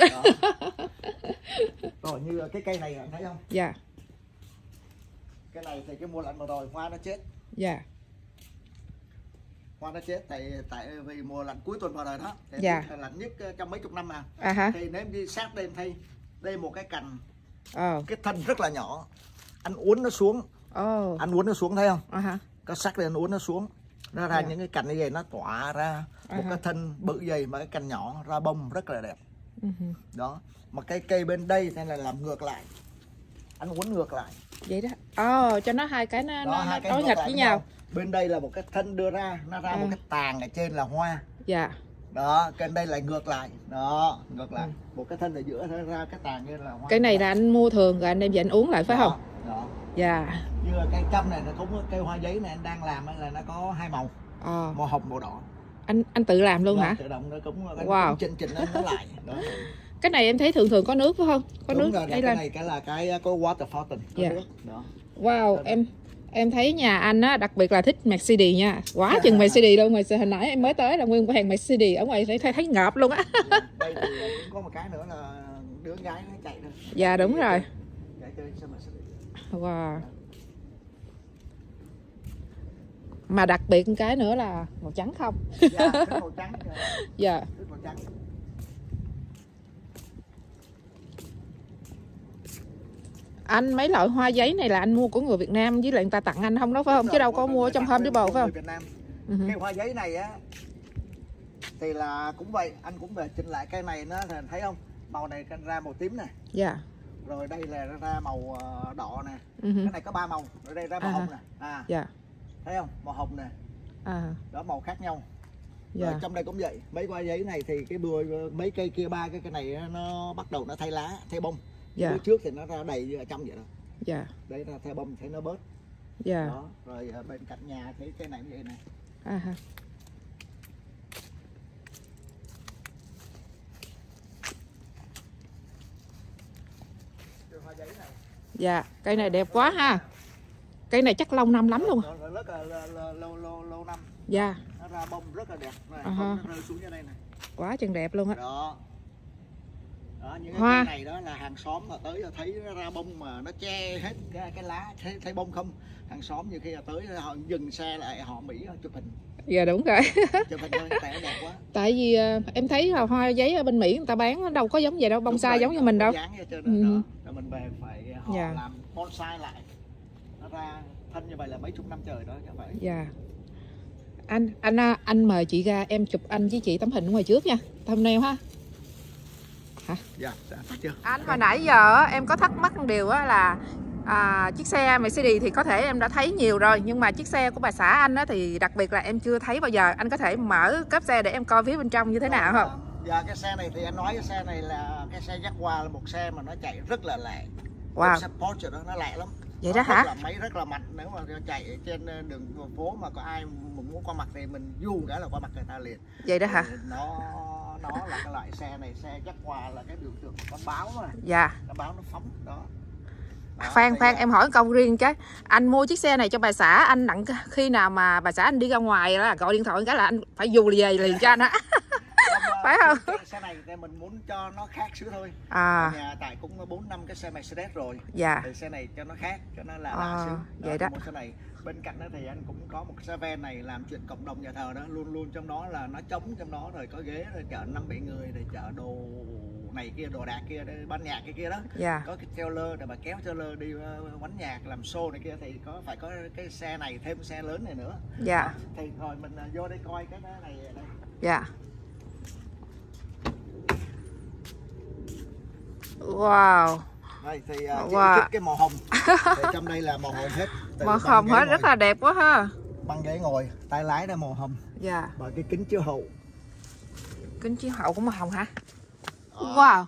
Rồi như cái cây này anh thấy không? Dạ. Cái này thì cái mùa lạnh vừa rồi hoa nó chết. Dạ. Hoa nó chết tại vì mùa lạnh cuối tuần vừa rồi đó. Dạ. Lạnh nhất trong mấy chục năm mà. Thì nếu em đi sát đây em thấy đây một cái cành. Cái thân rất là nhỏ. Anh uốn nó xuống. Anh uốn nó xuống thấy không? Có sắc lên anh uốn nó xuống. Nó ra những cái cành như vậy, nó tỏa ra một cái thân bự dày mà cái cành nhỏ ra bông rất là đẹp. Đó. Mà cái cây bên đây thì là làm ngược lại. Anh uốn ngược lại. Vậy đó. Cho nó hai cái nó đối nghịch với nhau. Bên đây là một cái thân đưa ra, nó ra một cái tàn ở trên là hoa. Dạ. Đó, cái đây lại ngược lại. Đó, ngược lại. Một cái thân ở giữa ra cái tàn kia là hoa. Cái này là anh mua thường rồi anh đem về anh uống lại phải không? Đó. Dạ. Như cây trăm này nó cũng cây hoa giấy này anh đang làm là nó có hai màu. Màu hồng màu đỏ. Anh tự làm luôn hả? Tự động nó cũng chỉnh nó lại. Đó. Cái này em thấy thường có nước phải không? Có đúng nước rồi, cái này là cái có water fountain, có nước. Đó. Wow, em thấy nhà anh á, đặc biệt là thích Mercedes nha. Quá chừng Mercedes luôn. Hồi nãy em mới tới là nguyên một hàng Mercedes ở ngoài thấy ngợp luôn á. Đây thì cũng có một cái nữa là đứa gái nó chạy thôi. Dạ đúng rồi. Chạy chơi xe Mercedes. Wow. Mà đặc biệt cái nữa là màu trắng không? Dạ, màu trắng. Dạ. Màu trắng. Anh mấy loại hoa giấy này là anh mua của người Việt Nam với lại người ta tặng anh không đó phải không? Chứ đâu có mua ở trong Home Depot phải không? Việt Nam. Cái hoa giấy này á thì là cũng vậy, anh cũng về chỉnh lại cây này nó thấy không? Màu này ra màu tím này. Dạ. Rồi đây là ra màu đỏ nè. Cái này có 3 màu, rồi đây ra màu hồng nè. Dạ. Thấy không? Màu hồng nè. Đó, màu khác nhau. Rồi trong đây cũng vậy, mấy hoa giấy này thì cái mấy cây kia ba cái này nó bắt đầu nó thay lá, thay bông. Bữa trước thì nó ra đầy ở trong vậy đó. Dạ. Đấy là thay bông thấy nó bớt. Dạ. Đó, rồi bên cạnh nhà thấy cái này như vậy này. Hoa giấy này. Dạ, cây này đẹp quá ha. Cây này chắc lâu năm lắm luôn. Rất là lâu năm. Dạ. Nó ra bông rất là đẹp. Này, nó rơi xuống dưới đây này. Quá chừng đẹp luôn á. Đó. Đó, những cái cây này đó là hàng xóm mà tới là thấy nó ra bông mà nó che hết cái lá, thấy bông không. Hàng xóm nhiều khi là tới họ dừng xe lại, họ Mỹ họ chụp hình. Dạ đúng rồi. Chụp hình thôi, tại nó đẹp quá. Tại vì em thấy là hoa giấy ở bên Mỹ người ta bán nó đâu có giống vậy đâu, bonsai giống như mình đâu. Dáng đó. Rồi mình về phải họ làm bonsai lại. Nó ra thân như vậy là mấy chục năm trời đó các bạn. Dạ. Anh mời chị ra em chụp anh với chị tấm hình ở ngoài trước nha. Thumbnail ha. Hả? Dạ, chưa. Anh hồi nãy giờ em có thắc mắc một điều là chiếc xe Mercedes thì có thể em đã thấy nhiều rồi, nhưng mà chiếc xe của bà xã anh thì đặc biệt là em chưa thấy bao giờ. Anh có thể mở cốp xe để em coi phía bên trong như thế nào không? Dạ, cái xe này thì anh nói cái xe này là cái xe Jaguar, là một xe mà nó chạy rất là lẹ. Wow. Xe Porsche đó nó lẹ lắm. Vậy đó hả? Máy rất là mạnh, nếu mà chạy trên đường phố mà có ai muốn qua mặt thì mình du cái là qua mặt người ta liền. Vậy đó hả? Nó là cái loại xe này, xe Jaguar là cái biểu tượng của con báo mà. Dạ. Nó báo nó phóng đó. Khoan em hỏi câu riêng cái, anh mua chiếc xe này cho bà xã anh đặng khi nào mà bà xã anh đi ra ngoài là gọi điện thoại cái là anh phải dù về liền cho anh á. Phải không? Cái xe này thì mình muốn cho nó khác xíu thôi. Nhà tại cũng 4-5 cái xe Mercedes rồi. Dạ. Thì xe này cho nó khác, cho nó lạ xíu. Vậy đó. Mua xe này. Bên cạnh đó thì anh cũng có một xe van này làm chuyện cộng đồng nhà thờ đó, luôn trong đó là nó trống trong đó, rồi có ghế rồi chở 5-7 người để chở đồ này kia, đồ đạc kia, ban nhạc kia đó. Dạ. Có cái trailer để mà kéo trailer đi bắn nhạc làm show này kia thì phải có cái xe này, thêm xe lớn này nữa. Dạ. Thì rồi mình vô đây coi cái này đây. Dạ. Wow. Đây thì wow. cái màu hồng. Thì trong đây là màu hồng hết. Màu hồng hết rất là đẹp quá ha. băng ghế ngồi, tay lái là màu hồng. Dạ. Và cái kính chiếu hậu. Kính chiếu hậu cũng màu hồng hả? Wow.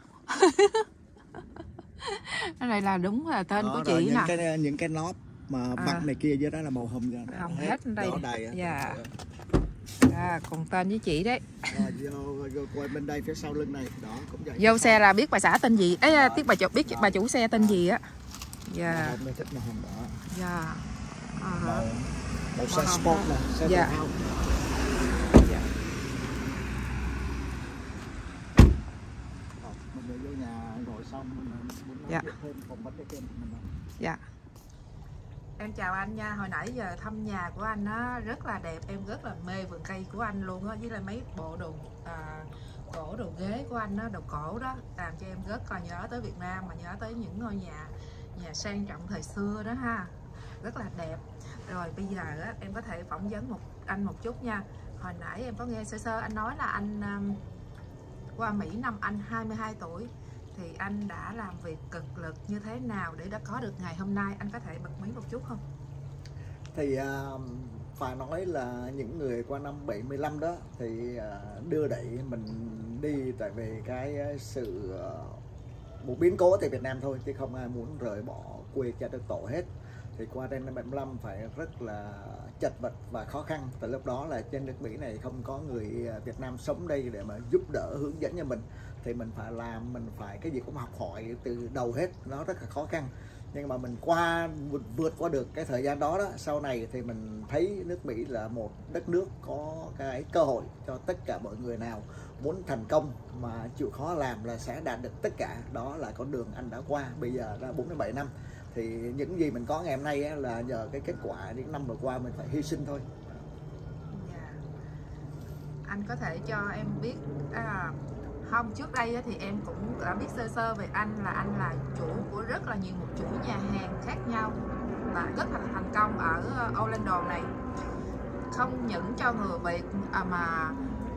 Cái này là đúng là tên của chị nè. Những cái nóp mà vặn này kia dưới đó là màu hồng rồi. Hồng hết đây. Đầy. Dạ. Còn tên với chị đấy. Rồi quay bên đây phía sau lưng này, đó cũng vậy. Vô xe là biết bà xã tên gì, ấy biết bà chủ xe tên gì á. Dạ. Mình thích màu hồng đỏ. Dạ. Một xe sport nè, xe thể thao. Dạ. Mình vô nhà ngồi xong mình muốn nói thêm còn bắt cái kem mình. Dạ. Em chào anh nha, hồi nãy giờ thăm nhà của anh á rất là đẹp, em rất là mê vườn cây của anh luôn á, với lại mấy bộ đồ cổ đồ ghế của anh á, đồ cổ đó, làm cho em rất là nhớ tới Việt Nam, mà nhớ tới những ngôi nhà sang trọng thời xưa đó ha, rất là đẹp. Rồi bây giờ á, em có thể phỏng vấn anh một chút nha. Hồi nãy em có nghe sơ sơ anh nói là anh qua Mỹ năm anh 22 tuổi. Thì anh đã làm việc cực lực như thế nào để đã có được ngày hôm nay? Anh có thể bật mí một chút không? Thì phải nói là những người qua năm 75 đó thì đưa đẩy mình đi, tại vì cái sự một biến cố tại Việt Nam thôi, chứ không ai muốn rời bỏ quê cha đất tổ hết. Thì qua đây năm 75 phải rất là chật vật và khó khăn. Tại lúc đó là trên nước Mỹ này không có người Việt Nam sống đây để mà giúp đỡ hướng dẫn cho mình. Thì mình phải làm, mình phải cái gì cũng học hỏi từ đầu hết, nó rất là khó khăn. Nhưng mà mình vượt qua được cái thời gian đó đó, sau này thì mình thấy nước Mỹ là một đất nước có cái cơ hội cho tất cả mọi người nào muốn thành công mà chịu khó làm là sẽ đạt được tất cả. Đó là con đường anh đã qua, bây giờ đã 47 năm. Thì những gì mình có ngày hôm nay là nhờ cái kết quả những năm vừa qua mình phải hy sinh thôi. Yeah. Anh có thể cho em biết không, trước đây thì em cũng đã biết sơ sơ về anh là chủ của rất là nhiều một chuỗi nhà hàng khác nhau và rất là thành công ở Orlando này. Không những cho người Việt mà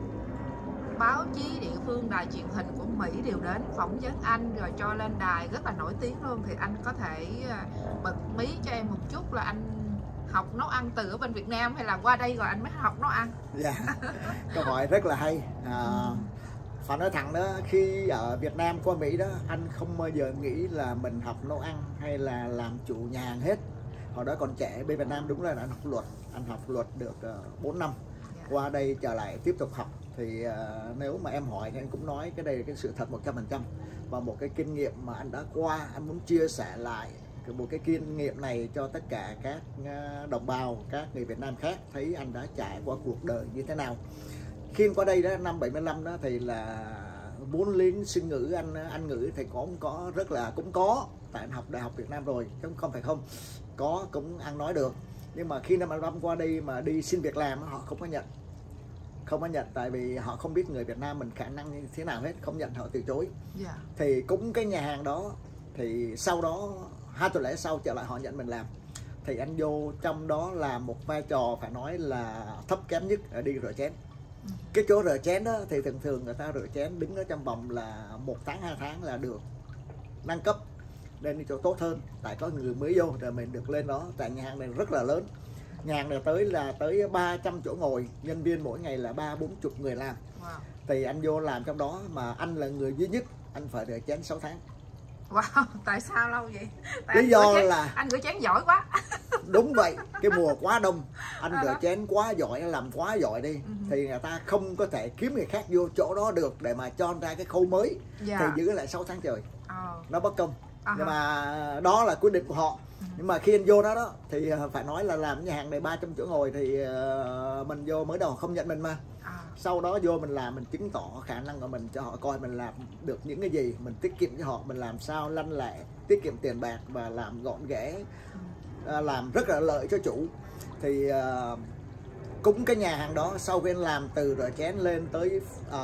báo chí địa phương, đài truyền hình của Mỹ đều đến phỏng vấn anh rồi cho lên đài rất là nổi tiếng luôn. Thì anh có thể bật mí cho em một chút là anh học nấu ăn từ ở bên Việt Nam hay là qua đây rồi anh mới học nấu ăn? Dạ, câu hỏi rất là hay. Phải nói thẳng đó, khi ở Việt Nam qua Mỹ đó, anh không bao giờ nghĩ là mình học nấu ăn hay là làm chủ nhà hàng hết. Hồi đó còn trẻ, bên Việt Nam đúng là anh học luật. Anh học luật được 4 năm. Qua đây trở lại tiếp tục học. Thì nếu mà em hỏi thì anh cũng nói cái đây là cái sự thật 100%. Và một cái kinh nghiệm mà anh đã qua, anh muốn chia sẻ lại một cái kinh nghiệm này cho tất cả các đồng bào, các người Việt Nam khác thấy anh đã trải qua cuộc đời như thế nào. Khi qua đây đó năm 75 đó thì là muốn lên sinh ngữ, anh ngữ thì cũng có rất là cũng có, tại anh học đại học Việt Nam rồi chứ không phải không có, cũng ăn nói được. Nhưng mà khi năm 75 qua đây mà đi xin việc làm họ không có nhận, tại vì họ không biết người Việt Nam mình khả năng như thế nào hết, không nhận, họ từ chối. Thì cũng cái nhà hàng đó thì sau đó 2 tuần lễ sau trở lại họ nhận mình làm. Thì anh vô trong đó làm một vai trò phải nói là thấp kém nhất ở đi rửa chén. Cái chỗ rửa chén đó thì thường người ta rửa chén đứng ở trong vòng là 1 tháng 2 tháng là được nâng cấp lên đi chỗ tốt hơn, tại có người mới vô rồi mình được lên đó. Tại nhà hàng này rất là lớn, nhà hàng này tới 300 chỗ ngồi, nhân viên mỗi ngày là 30-40 người làm. Thì anh vô làm trong đó mà anh là người duy nhất anh phải rửa chén 6 tháng. Wow, tại sao lâu vậy? Tại lý do là anh rửa chén giỏi quá. Đúng vậy, cái mùa quá đông, anh rửa chén quá giỏi, làm quá giỏi đi thì người ta không có thể kiếm người khác vô chỗ đó được để mà cho ra cái khâu mới. Thì giữ lại 6 tháng trời. Nó bất công. Nhưng mà đó là quyết định của họ. Nhưng mà khi anh vô đó thì phải nói là làm nhà hàng này 300 chỗ ngồi thì mình vô mới đầu không nhận mình mà. Sau đó vô mình làm, mình chứng tỏ khả năng của mình cho họ coi mình làm được những cái gì, mình tiết kiệm cho họ, mình làm sao lanh lẹ, tiết kiệm tiền bạc và làm gọn ghẽ, làm rất là lợi cho chủ. Thì cũng cái nhà hàng đó sau khi làm từ rửa chén lên tới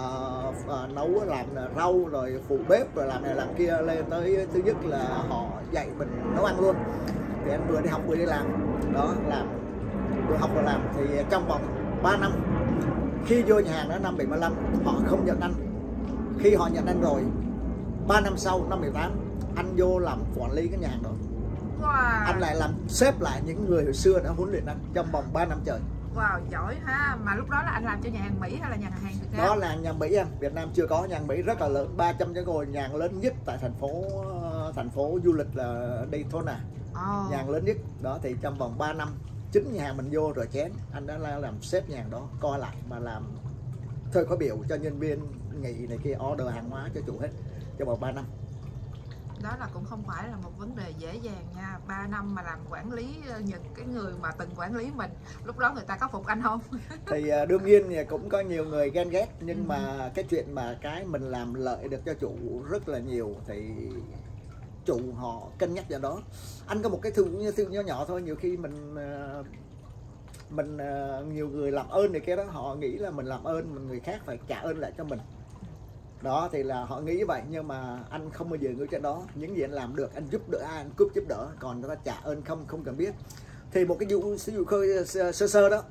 nấu, làm rau rồi phụ bếp rồi làm này làm kia, lên tới thứ nhất là họ dạy mình nấu ăn luôn. Thì anh vừa đi học vừa đi làm đó, làm vừa học vừa làm. Thì trong vòng 3 năm khi vô nhà hàng đó năm 75 họ không nhận anh. Khi họ nhận anh rồi 3 năm sau năm 18 anh vô làm quản lý cái nhà hàng đó. Wow. Anh lại làm xếp lại những người hồi xưa đã huấn luyện anh trong vòng 3 năm trời. Wow, giỏi ha. Mà lúc đó là anh làm cho nhà hàng Mỹ hay là nhà hàng Việt Nam? Đó là nhà Mỹ em, Việt Nam chưa có. Nhà hàng Mỹ rất là lớn, 300 cái ngôi, nhà hàng lớn nhất tại thành phố du lịch là Daytona. Nhà hàng lớn nhất. Đó thì trong vòng 3 năm chính nhà hàng mình vô rồi chén, anh đã làm xếp nhà hàng đó, coi lại mà làm thời khóa biểu cho nhân viên nghỉ này kia, order hàng hóa cho chủ hết trong vòng 3 năm. Đó là cũng không phải là một vấn đề dễ dàng nha. 3 năm mà làm quản lý những cái người mà từng quản lý mình, lúc đó người ta có phục anh không? Thì đương nhiên cũng có nhiều người ghen ghét, nhưng mà cái chuyện mà cái mình làm lợi được cho chủ rất là nhiều thì chủ họ cân nhắc vào đó. Anh có một cái thư nhỏ nhỏ thôi, nhiều khi mình nhiều người làm ơn này kia đó, họ nghĩ là mình làm ơn mà người khác phải trả ơn lại cho mình. Đó thì là họ nghĩ vậy, nhưng mà anh không bao giờ nghĩ chuyện đó. Những gì anh làm được anh giúp đỡ ai anh cướp giúp đỡ, còn người ta trả ơn không cần biết. Thì một cái dụ khơi sơ đó,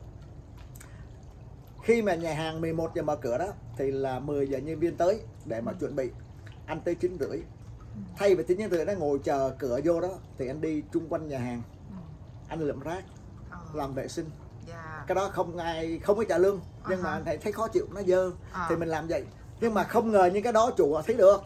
khi mà nhà hàng 11 giờ mở cửa đó thì là 10 giờ nhân viên tới để mà chuẩn bị, anh tới 9:30. Thay vì 9:30 nó ngồi chờ cửa vô đó thì anh đi chung quanh nhà hàng, anh lượm rác, làm vệ sinh. Cái đó không có trả lương, nhưng mà anh thấy khó chịu, nó dơ thì mình làm vậy. Nhưng mà không ngờ những cái đó chủ họ thấy được.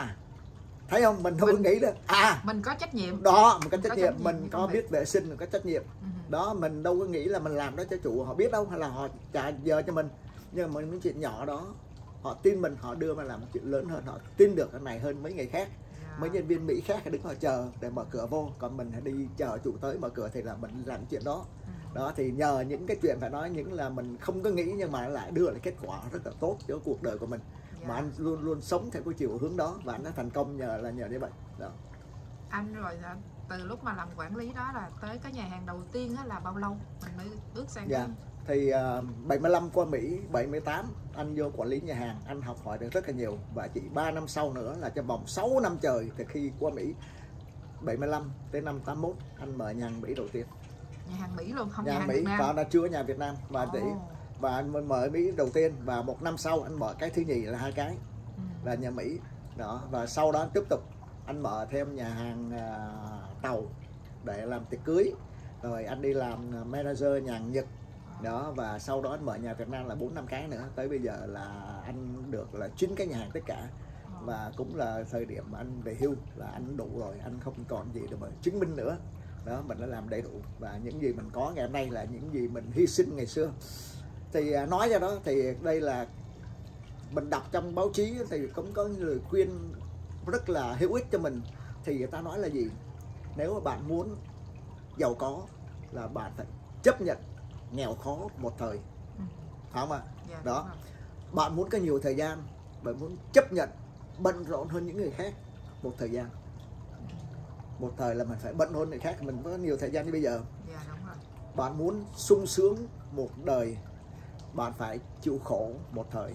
Thấy không, mình không nghĩ được. Mình có trách nhiệm. Đó, mình có trách nhiệm, mình có biết vệ sinh, mình có trách nhiệm. Đó, mình đâu có nghĩ là mình làm đó cho chủ họ biết đâu, hay là họ trả giờ cho mình. Nhưng mà những chuyện nhỏ đó, họ tin mình, họ đưa mà làm chuyện lớn hơn, họ tin được cái này hơn mấy người khác. Mấy nhân viên Mỹ khác đứng họ chờ để mở cửa vô, còn mình đi chờ chủ tới mở cửa thì là mình làm chuyện đó. Đó thì nhờ những cái chuyện phải nói những là mình không có nghĩ, nhưng mà lại đưa lại kết quả rất là tốt cho cuộc đời của mình. Mà anh luôn luôn sống theo cái chiều hướng đó, và anh đã thành công nhờ như vậy. Đó. Anh rồi từ lúc mà làm quản lý đó là tới cái nhà hàng đầu tiên là bao lâu mình mới bước sang? Thì 75 qua Mỹ, 78 anh vô quản lý nhà hàng, anh học hỏi được rất là nhiều. Và chỉ 3 năm sau nữa là trong vòng 6 năm trời từ khi qua Mỹ, 75 tới năm 81 anh mở nhà hàng Mỹ đầu tiên. Nhà hàng Mỹ luôn, không nhà hàng Mỹ, Việt Nam? và đã chưa có nhà Việt Nam. Và anh mở Mỹ đầu tiên, và 1 năm sau anh mở cái thứ nhì là 2 cái là nhà Mỹ đó. Và sau đó tiếp tục anh mở thêm nhà hàng tàu để làm tiệc cưới, rồi anh đi làm manager nhà hàng Nhật đó. Và sau đó anh mở nhà Việt Nam là 4-5 cái nữa, tới bây giờ là anh được là 9 cái nhà hàng tất cả. Và cũng là thời điểm mà anh về hưu là anh đủ rồi, anh không còn gì để mà chứng minh nữa đó. Mình đã làm đầy đủ, và những gì mình có ngày hôm nay là những gì mình hy sinh ngày xưa. Thì nói ra đó thì đây là mình đọc trong báo chí thì cũng có lời khuyên rất là hữu ích cho mình. Thì người ta nói là gì? Nếu mà bạn muốn giàu có là bạn phải chấp nhận nghèo khó một thời, phải không ạ? Đó. Bạn muốn có nhiều thời gian, bạn muốn chấp nhận bận rộn hơn những người khác một thời gian. Một thời là mình phải bận hơn người khác, mình có nhiều thời gian như bây giờ. Bạn muốn sung sướng một đời, bạn phải chịu khổ một thời.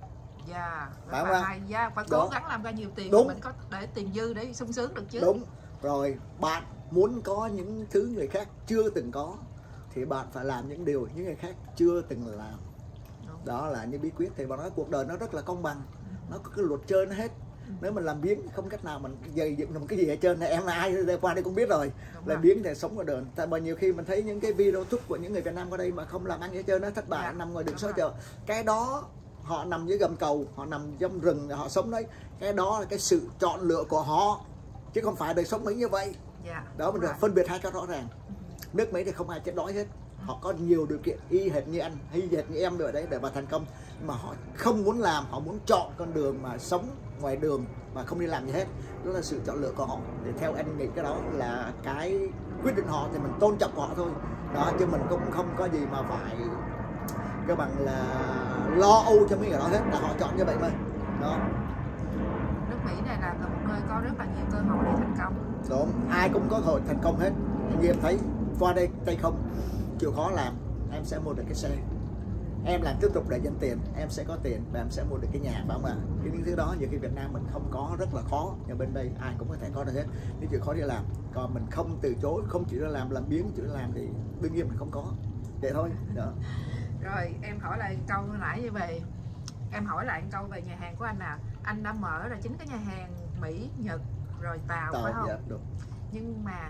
Phải không? Phải cố gắng làm ra nhiều tiền để mình có để tiền dư để sung sướng được chứ. Đúng rồi. Bạn muốn có những thứ người khác chưa từng có thì bạn phải làm những điều những người khác chưa từng làm. Đó là những bí quyết. Thì bạn nói cuộc đời nó rất là công bằng, nó có cái luật chơi nó hết. Nếu mình làm biếng không cách nào mình gây dựng một cái gì hết trơn. Này em là ai qua đây cũng biết rồi. Làm biếng thì sống ở đường. Tại bởi nhiều khi mình thấy những cái video thúc của những người Việt Nam qua đây mà không làm ăn gì hết trơn, nó thất bại, nằm ngoài đường xó chợ. Cái đó họ nằm dưới gầm cầu, họ nằm trong rừng, họ sống đấy. Cái đó là cái sự chọn lựa của họ, chứ không phải đời sống Mỹ như vậy. Đó, mình phải phân biệt hai cái rõ ràng. Nước Mỹ thì không ai chết đói hết. Họ có nhiều điều kiện y hệt như anh, y hệt như em rồi đấy để mà thành công. Mà họ không muốn làm, họ muốn chọn con đường mà sống ngoài đường mà không đi làm gì hết. Đó là sự chọn lựa của họ. Thì theo anh nghĩ cái đó là cái quyết định họ, thì mình tôn trọng họ thôi. Đó, chứ mình cũng không có gì mà phải cơ bằng là lo âu cho mấy người đó hết, là họ chọn như vậy mà. Đó. Nước Mỹ này là một nơi có rất là nhiều cơ hội để thành công. Đúng, ai cũng có cơ hội thành công hết. Như em thấy qua đây tay không, chịu khó làm, em sẽ mua được cái xe. Em làm tiếp tục để dành tiền, em sẽ có tiền và em sẽ mua được cái nhà, phải không ạ? Những thứ đó nhiều khi Việt Nam mình không có, rất là khó. Nhưng bên đây ai cũng có thể có được hết, nhưng chịu khó đi làm. Còn mình không từ chối, không chỉ là làm biếng, chỉ là làm thì đương nhiên mình không có. Vậy thôi. Đó. Rồi em hỏi lại câu nãy như vậy. Em hỏi lại câu về nhà hàng của anh nào. Anh đã mở ra chính cái nhà hàng Mỹ, Nhật, rồi Tàu phải không? Dạ, đúng. Nhưng mà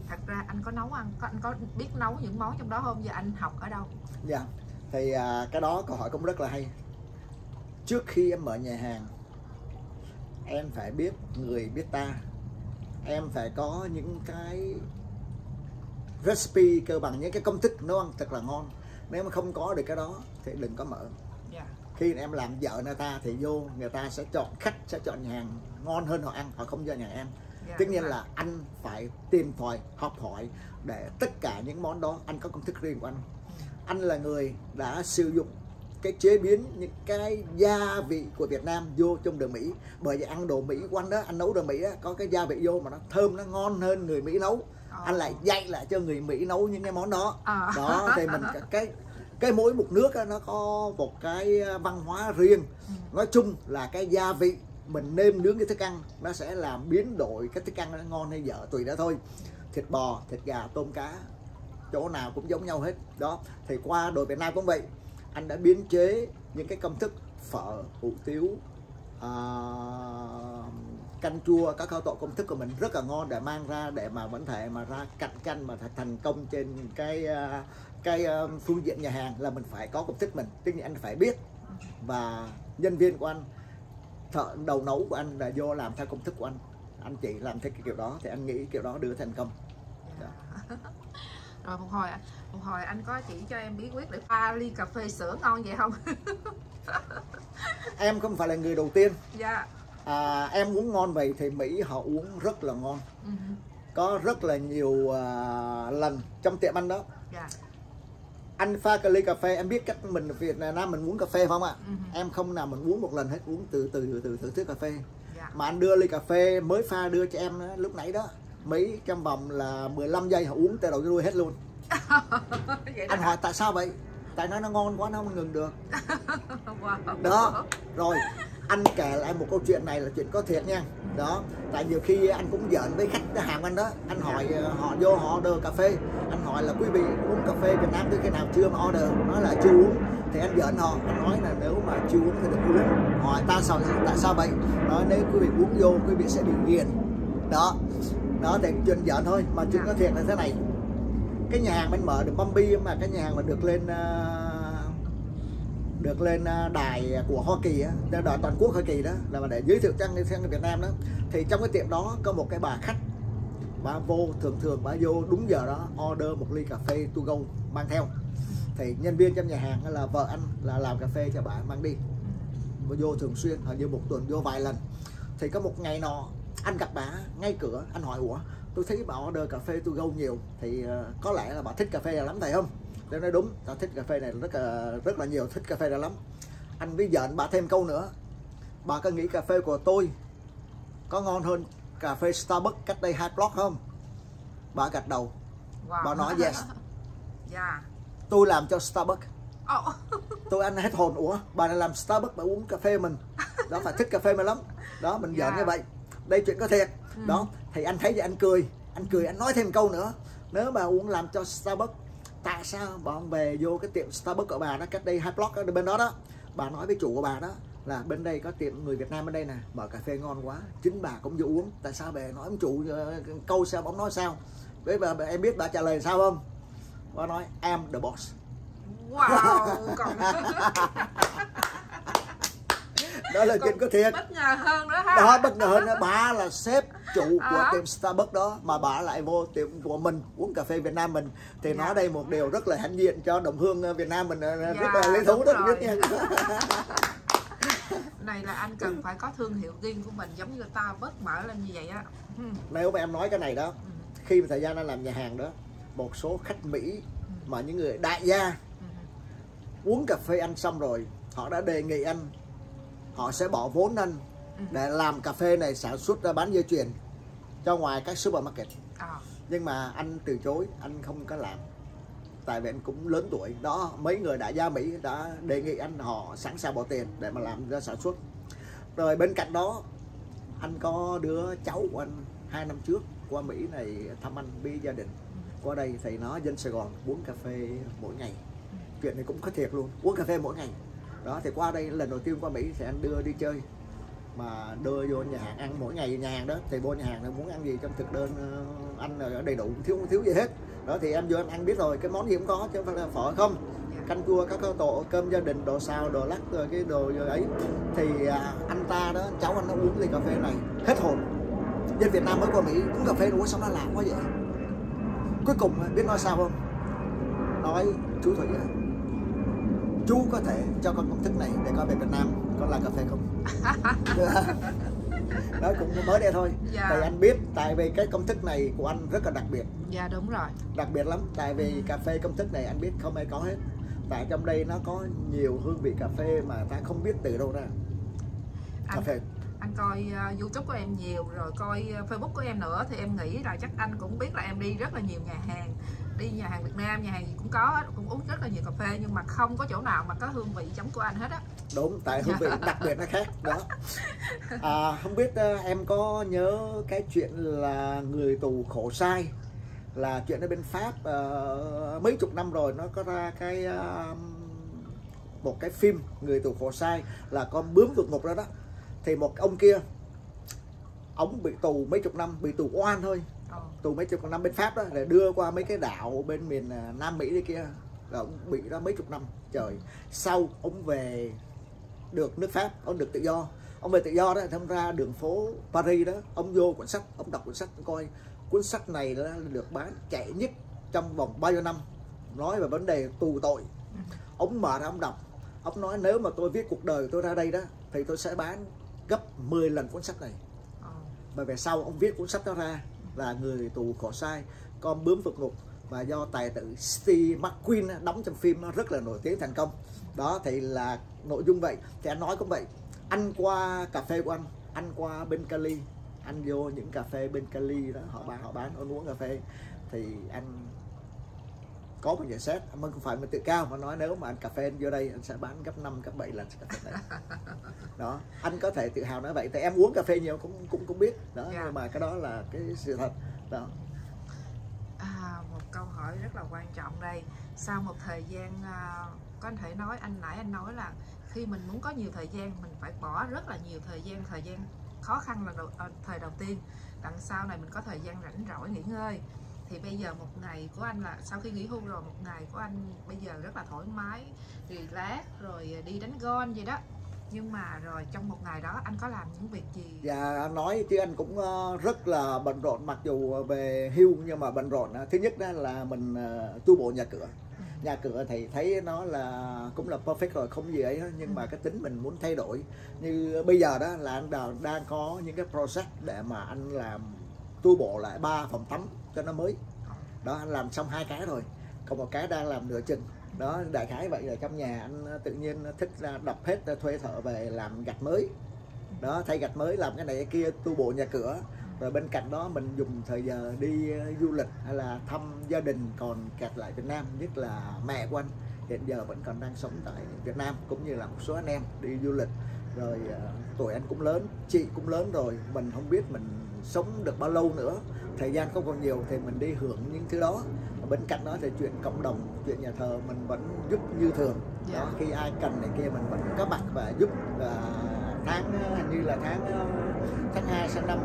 thật ra anh có nấu ăn, anh có biết nấu những món trong đó không, và anh học ở đâu? Dạ, thì cái đó câu hỏi cũng rất là hay. Trước khi em mở nhà hàng, em phải biết người biết ta, em phải có những cái recipe cơ bản, những cái công thức nấu ăn thật là ngon. Nếu mà không có được cái đó thì đừng có mở. Khi em làm vợ người ta thì vô, người ta sẽ chọn, khách sẽ chọn nhà hàng ngon hơn họ ăn, họ không vô nhà em. Tất nhiên là anh phải tìm tòi, học hỏi để tất cả những món đó anh có công thức riêng của anh. Anh là người đã sử dụng cái chế biến những cái gia vị của Việt Nam vô trong đồ Mỹ. Bởi vì ăn đồ Mỹ của anh đó, anh nấu đồ Mỹ á, có cái gia vị vô mà nó thơm, nó ngon hơn người Mỹ nấu. Anh lại dạy lại cho người Mỹ nấu những cái món đó. Đó thì mình cái mỗi một nước á, nó có một cái văn hóa riêng. Nói chung là cái gia vị mình nêm nướng cái thức ăn nó sẽ làm biến đổi cái thức ăn nó ngon hay dở tùy đó thôi. Thịt bò, thịt gà, tôm cá chỗ nào cũng giống nhau hết. Đó thì qua đồ Việt Nam cũng vậy, anh đã biến chế những cái công thức phở, hủ tiếu, canh chua, các khâu tổ công thức của mình rất là ngon để mang ra, để mà vẫn thể mà ra cạnh tranh mà thành công trên cái phương diện nhà hàng là mình phải có công thức mình. Tất nhiên anh phải biết, và nhân viên của anh, thợ đầu nấu của anh là vô làm theo công thức của anh chỉ làm theo cái kiểu đó thì anh nghĩ kiểu đó đưa thành công. Rồi một hồi anh có chỉ cho em bí quyết để pha ly cà phê sữa ngon vậy không? Em không phải là người đầu tiên. Dạ. Em muốn ngon vậy thì Mỹ họ uống rất là ngon. Có rất là nhiều lần trong tiệm anh đó. Dạ. Anh pha cái ly cà phê, em biết cách mình Việt Nam mình uống cà phê phải không ạ? Em không nào mình uống một lần hết, uống từ thưởng thức cà phê. Dạ. Mà anh đưa ly cà phê mới pha đưa cho em lúc nãy đó, Mỹ trong vòng là 15 giây họ uống từ đầu tới đuôi hết luôn. Anh hỏi tại sao vậy? Tại nó ngon quá, nó không ngừng được. Đó, rồi anh kể lại một câu chuyện này là chuyện có thiệt nha. Đó, tại nhiều khi anh cũng giỡn với khách hàng anh đó. Anh hỏi họ vô họ order cà phê, anh hỏi là quý vị uống cà phê Việt Nam từ khi nào chưa mà order, nói là chưa uống. Thì anh giỡn họ, anh nói là nếu mà chưa uống thì đừng uống. Hỏi tại sao vậy? Nói nếu quý vị uống vô quý vị sẽ bị nghiện. Đó thì chuyện giỡn thôi, mà chuyện có thiệt là thế này. Cái nhà hàng mình mở được Bambi, mà cái nhà hàng mà được lên đài của Hoa Kỳ á, đài toàn quốc Hoa Kỳ đó, là mà để giới thiệu sang người Việt Nam đó. Thì trong cái tiệm đó có một cái bà khách, bà vô thường bà vô đúng giờ đó order một ly cà phê to go mang theo. Thì nhân viên trong nhà hàng là vợ anh là làm cà phê cho bà mang đi, bà vô thường xuyên, hình như một tuần vô vài lần. Thì có một ngày nọ anh gặp bà ngay cửa, anh hỏi ủa tôi thấy bà order cà phê to go nhiều thì có lẽ là bà thích cà phê này lắm phải không? Tôi nói đúng, tao thích cà phê này rất là nhiều, thích cà phê này lắm. Anh mới giận bà thêm câu nữa, bà có nghĩ cà phê của tôi có ngon hơn cà phê Starbucks cách đây 2 block không? Bà gật đầu. Bà nói yes. Tôi làm cho Starbucks. Tôi ăn hết hồn, ủa bà này làm Starbucks bà uống cà phê mình đó, phải thích cà phê mình lắm đó, mình giận như vậy. Đây chuyện có thiệt. Đó thì anh thấy vậy anh cười, anh nói thêm câu nữa, nếu bà uống làm cho Starbucks, tại sao bà không về vô cái tiệm Starbucks của bà đó cách đây 2 block ở bên đó đó, bà nói với chủ của bà đó là bên đây có tiệm người Việt Nam bên đây nè, mở cà phê ngon quá, chính bà cũng vô uống, tại sao về nói ông chủ câu sao, ông nói sao? Với bà em biết bà trả lời sao không? Bà nói I'm the boss. Wow. Đó là chuyện có thiệt. Bất ngờ hơn nữa ha. Đó, bất ngờ hơn đó. Bà là sếp chủ của tiệm Starbucks đó, mà bà lại vô tiệm của mình uống cà phê Việt Nam mình. Thì nói đây một điều rất là hãnh diện cho đồng hương Việt Nam mình, rất là lý thú đó. Này là anh cần phải có thương hiệu riêng của mình, giống như Starbucks mở lên như vậy á. Nếu mà em nói cái này đó, khi mà thời gian anh làm nhà hàng đó, một số khách Mỹ mà những người đại gia uống cà phê anh xong rồi, họ đã đề nghị anh, họ sẽ bỏ vốn anh để làm cà phê này, sản xuất ra bán dây chuyền cho ngoài các supermarket. Nhưng mà anh từ chối, anh không có làm, tại vì anh cũng lớn tuổi đó. Mấy người đại gia Mỹ đã đề nghị anh, họ sẵn sàng bỏ tiền để mà làm ra sản xuất. Rồi bên cạnh đó anh có đứa cháu của anh 2 năm trước qua Mỹ này thăm anh với gia đình, qua đây thì nó dân Sài Gòn uống cà phê mỗi ngày. Chuyện này cũng có thiệt luôn, uống cà phê mỗi ngày đó. Thì qua đây lần đầu tiên qua Mỹ thì anh đưa đi chơi, mà đưa vô nhà hàng ăn mỗi ngày nhà hàng đó, thì vô nhà hàng nó muốn ăn gì trong thực đơn ăn là đầy đủ, không thiếu gì hết. Đó thì em vô anh ăn biết rồi, cái món gì cũng có chứ không phải là phở không, canh chua, các tổ cơm gia đình, đồ xào, đồ lắc, rồi cái đồ ấy. Thì anh ta đó, cháu anh nó uống ly cà phê này hết hồn. Dân Việt Nam mới qua Mỹ uống cà phê, ủa sao nó lạ quá vậy. Cuối cùng biết nói sao không? Nói chú Thủy à, chú có thể cho con công thức này để con về Việt Nam con làm cà phê không? Đó cũng mới đây thôi. Tại anh biết, tại vì cái công thức này của anh rất là đặc biệt. Dạ đúng rồi. Đặc biệt lắm, tại vì cà phê công thức này anh biết không ai có hết. Tại trong đây nó có nhiều hương vị cà phê mà ta không biết từ đâu ra. Cà phê. Anh coi YouTube của em nhiều rồi, coi Facebook của em nữa, thì em nghĩ là chắc anh cũng biết là em đi rất là nhiều nhà hàng. Đi nhà hàng Việt Nam, nhà hàng gì cũng có, cũng uống rất là nhiều cà phê, nhưng mà không có chỗ nào mà có hương vị giống của anh hết á. Đúng, tại hương vị đặc biệt nó khác đó. Không biết em có nhớ cái chuyện là người tù khổ sai, là chuyện ở bên Pháp mấy chục năm rồi nó có ra cái một cái phim người tù khổ sai là con bướm vượt ngục đó đó. Thì một ông kia, ông bị tù mấy chục năm, bị tù oan thôi, tù mấy chục năm bên Pháp đó, để đưa qua mấy cái đảo bên miền Nam Mỹ đi kia, là ông bị đó mấy chục năm trời. Sau ông về được nước Pháp, ông được tự do, ông về tự do đó, thông ra đường phố Paris đó, ông vô cuốn sách, ông đọc cuốn sách, ông coi cuốn sách này đã được bán chạy nhất trong vòng bao nhiêu năm, nói về vấn đề tù tội. Ông mở ra ông đọc, ông nói nếu mà tôi viết cuộc đời của tôi ra đây đó thì tôi sẽ bán gấp 10 lần cuốn sách này. Và về sau ông viết cuốn sách đó ra là Người tù khổ sai, Con bướm vượt ngục, và do tài tử Steve McQueen đóng trong phim, nó rất là nổi tiếng thành công. Đó thì là nội dung vậy. Thì anh nói cũng vậy, anh qua cà phê của anh qua bên Cali, anh vô những cà phê bên Cali đó, họ bán anh uống cà phê, thì anh có một nhận xét, anh không phải mình tự cao mà nói nếu mà anh cà phê anh vô đây anh sẽ bán gấp 5, gấp 7 lần cà phê này. Đó, anh có thể tự hào nói vậy, tại em uống cà phê nhiều cũng biết đó, nhưng mà cái đó là cái sự thật đó. Một câu hỏi rất là quan trọng đây. Sau một thời gian, có anh thể nói, nãy anh nói là khi mình muốn có nhiều thời gian mình phải bỏ rất là nhiều thời gian khó khăn là thời đầu tiên, đằng sau này mình có thời gian rảnh rỗi nghỉ ngơi. Thì bây giờ một ngày của anh là sau khi nghỉ hưu rồi, một ngày của anh bây giờ rất là thoải mái, relax, rồi đi đánh golf gì đó. Nhưng mà rồi trong một ngày đó anh có làm những việc gì? Dạ nói chứ anh cũng rất là bận rộn, mặc dù về hưu nhưng mà bận rộn. Thứ nhất đó là mình tu bổ nhà cửa. Nhà cửa thì thấy nó là cũng là perfect rồi, không gì ấy, nhưng mà cái tính mình muốn thay đổi. Như bây giờ đó là anh đang có những cái project để mà anh làm tu bổ lại 3 phòng tắm cho nó mới. Đó, anh làm xong 2 cái rồi, còn một cái đang làm nửa chừng. Đó, đại khái vậy là trong nhà anh tự nhiên thích ra đập hết, thuê thợ về làm gạch mới. Đó, thay gạch mới, làm cái này cái kia, tu bổ nhà cửa. Rồi bên cạnh đó mình dùng thời giờ đi du lịch hay là thăm gia đình còn kẹt lại Việt Nam, nhất là mẹ của anh hiện giờ vẫn còn đang sống tại Việt Nam, cũng như là một số anh em đi du lịch. Rồi tuổi anh cũng lớn, chị cũng lớn rồi, mình không biết mình sống được bao lâu nữa, thời gian không còn nhiều thì mình đi hưởng những thứ đó. Bên cạnh đó thì chuyện cộng đồng, chuyện nhà thờ mình vẫn giúp như thường. Đó, khi ai cần này kia mình vẫn có mặt và giúp. Tháng hình như là tháng 2 sang năm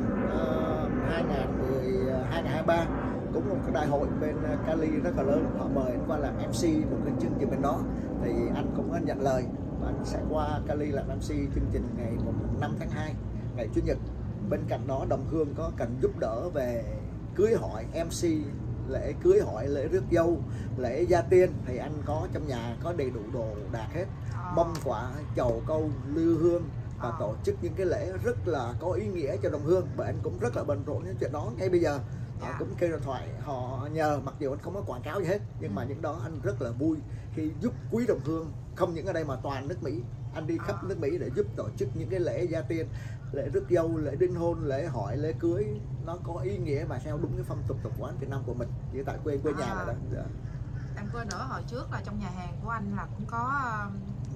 2023 cũng một cái đại hội bên Cali rất là lớn, họ mời anh qua làm MC một cái chương trình bên đó, thì anh cũng nhận lời và anh sẽ qua Cali làm MC chương trình ngày 5 tháng 2, ngày Chủ nhật. Bên cạnh đó đồng hương có cần giúp đỡ về cưới hỏi, MC lễ cưới hỏi, lễ rước dâu, lễ gia tiên thì anh có trong nhà có đầy đủ đồ đạc hết, mâm quả, chầu câu, lư hương, và tổ chức những cái lễ rất là có ý nghĩa cho đồng hương. Và anh cũng rất là bận rộn những chuyện đó ngay bây giờ. Họ cũng kêu điện thoại, họ nhờ, mặc dù anh không có quảng cáo gì hết, nhưng mà những đó anh rất là vui khi giúp quý đồng hương, không những ở đây mà toàn nước Mỹ. Anh đi khắp nước Mỹ để giúp tổ chức những cái lễ gia tiên, lễ rước dâu, lễ đính hôn, lễ hỏi, lễ cưới, nó có ý nghĩa và theo đúng cái phong tục tập quán Việt Nam của mình, như tại quê nhà vậy đó. Em quên nữa, hồi trước là trong nhà hàng của anh là cũng có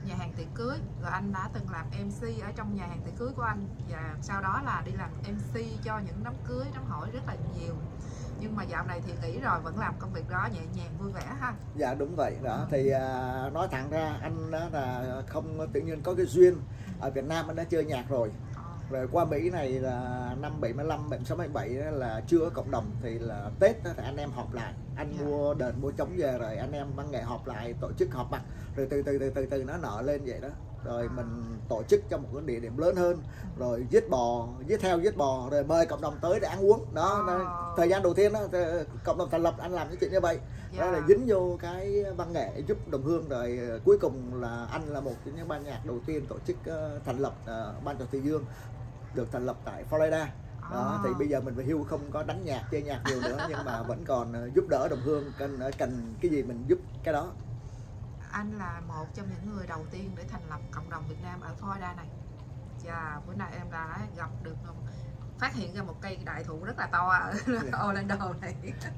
nhà hàng tiệc cưới, rồi anh đã từng làm MC ở trong nhà hàng tiệc cưới của anh, và sau đó là đi làm MC cho những đám cưới, đám hỏi rất là nhiều. Nhưng mà dạo này thì nghỉ rồi, vẫn làm công việc đó nhẹ nhàng vui vẻ ha. Dạ đúng vậy đó. Thì nói thẳng ra anh đó là không tự nhiên có cái duyên ở Việt Nam anh đã chơi nhạc rồi. Rồi qua Mỹ này là năm 75, 76, 77 là chưa có cộng đồng, thì là Tết đó, thì anh em họp lại, anh mua đền mua trống về rồi anh em văn nghệ họp lại tổ chức họp mặt, rồi từ nó nở lên vậy đó. Rồi mình tổ chức trong một cái địa điểm lớn hơn, rồi giết bò rồi mời cộng đồng tới để ăn uống đó. Thời gian đầu tiên đó, cộng đồng thành lập anh làm những chuyện như vậy. Đó là dính vô cái văn nghệ giúp đồng hương, rồi cuối cùng là anh là một trong những ban nhạc đầu tiên tổ chức thành lập ban trò Thùy Dương, được thành lập tại Florida. Đó, thì bây giờ mình về hưu, không có đánh nhạc chơi nhạc nhiều nữa, nhưng mà vẫn còn giúp đỡ đồng hương, cần cái gì mình giúp cái đó. Anh là một trong những người đầu tiên để thành lập cộng đồng Việt Nam ở Florida này. Và bữa nay em đã gặp được, phát hiện ra một cây đại thụ rất là to ở Orlando này.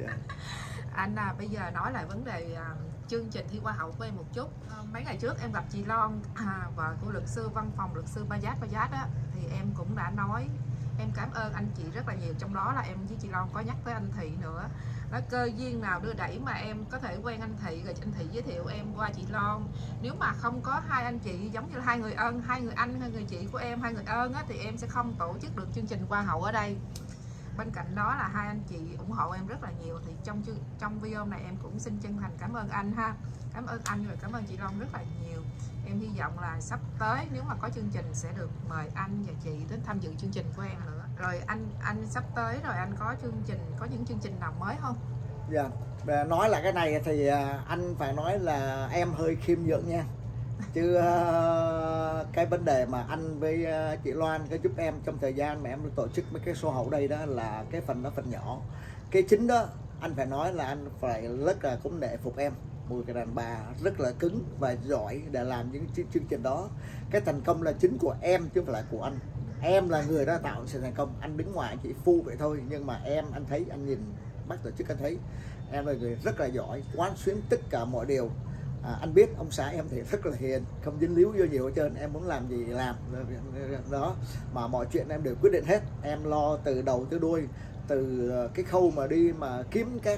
Anh bây giờ nói lại vấn đề chương trình thi Hoa hậu của em một chút. Mấy ngày trước em gặp chị Lon, vợ của luật sư văn phòng luật sư Bajaj á, thì em cũng đã nói em cảm ơn anh chị rất là nhiều, trong đó là em với chị Lon có nhắc tới anh Thị nữa. Nói cơ duyên nào đưa đẩy mà em có thể quen anh Thị, rồi anh Thị giới thiệu em qua chị Lon. Nếu mà không có hai anh chị giống như là hai người ân, hai người anh, hai người chị của em, hai người ơn á, thì em sẽ không tổ chức được chương trình Hoa hậu ở đây. Bên cạnh đó là hai anh chị ủng hộ em rất là nhiều, thì trong video này em cũng xin chân thành cảm ơn anh ha. Cảm ơn anh, rồi cảm ơn chị Lon rất là nhiều. Em hy vọng là sắp tới nếu mà có chương trình sẽ được mời anh và chị đến tham dự chương trình của em nữa. Rồi anh sắp tới rồi anh có những chương trình nào mới không? Dạ, nói lại cái này thì anh phải nói là em hơi khiêm nhượng nha. Chứ cái vấn đề mà anh với chị Loan cái giúp em trong thời gian mà em tổ chức mấy cái show hậu đây đó là cái phần nhỏ. Cái chính đó anh phải nói là anh phải rất là cũng nể phục em, một cái đàn bà rất là cứng và giỏi để làm những chương trình đó. Cái thành công là chính của em chứ không phải là của anh. Em là người đã tạo sự thành công, anh đứng ngoài chỉ phu vậy thôi. Nhưng mà em, anh thấy, anh nhìn bác tổ chức anh thấy em là người rất là giỏi, quán xuyến tất cả mọi điều. Anh biết ông xã em thì rất là hiền, không dính líu vô nhiều hết trơn, em muốn làm gì làm đó, mà mọi chuyện em đều quyết định hết. Em lo từ đầu tới đuôi, từ cái khâu mà đi mà kiếm các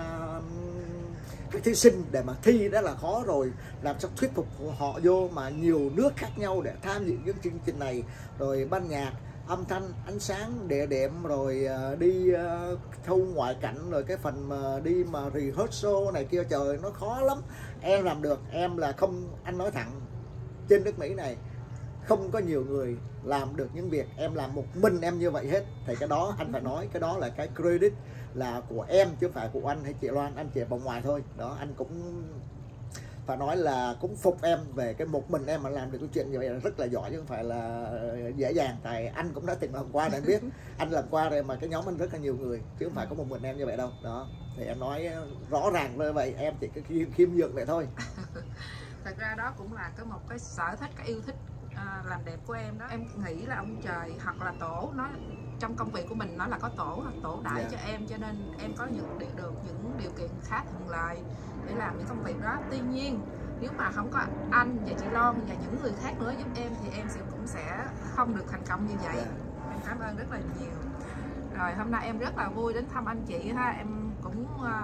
thí sinh để mà thi đó là khó rồi, làm sao thuyết phục họ vô mà nhiều nước khác nhau để tham dự những chương trình này, rồi ban nhạc, âm thanh, ánh sáng, địa điểm, rồi đi thâu ngoại cảnh, rồi cái phần mà đi mà rehearsal này kia, trời nó khó lắm. Em làm được, em là không, anh nói thẳng, trên nước Mỹ này không có nhiều người làm được những việc em làm một mình em như vậy hết. Thì cái đó anh phải nói, cái đó là cái credit là của em chứ không phải của anh hay chị Loan, anh chỉ vòng ngoài thôi. Đó, anh cũng phải nói là cũng phục em về cái một mình em mà làm được cái chuyện như vậy là rất là giỏi, chứ không phải là dễ dàng. Tại anh cũng đã từng làm qua để biết, anh làm qua rồi mà cái nhóm anh rất là nhiều người chứ không phải có một mình em như vậy đâu. Đó, thì em nói rõ ràng như vậy, em chỉ cái khiêm nhượng vậy thôi. Thật ra đó cũng là một cái sở thích, cái yêu thích làm đẹp của em đó. Em nghĩ là ông trời hoặc là tổ nó trong công việc của mình nó là có tổ đãi cho em, cho nên em có được những điều kiện khá thuận lợi để làm những công việc đó. Tuy nhiên nếu mà không có anh và chị Lon và những người khác nữa giúp em thì em cũng sẽ không được thành công như vậy. Em cảm ơn rất là nhiều. Rồi hôm nay em rất là vui đến thăm anh chị ha. Em cũng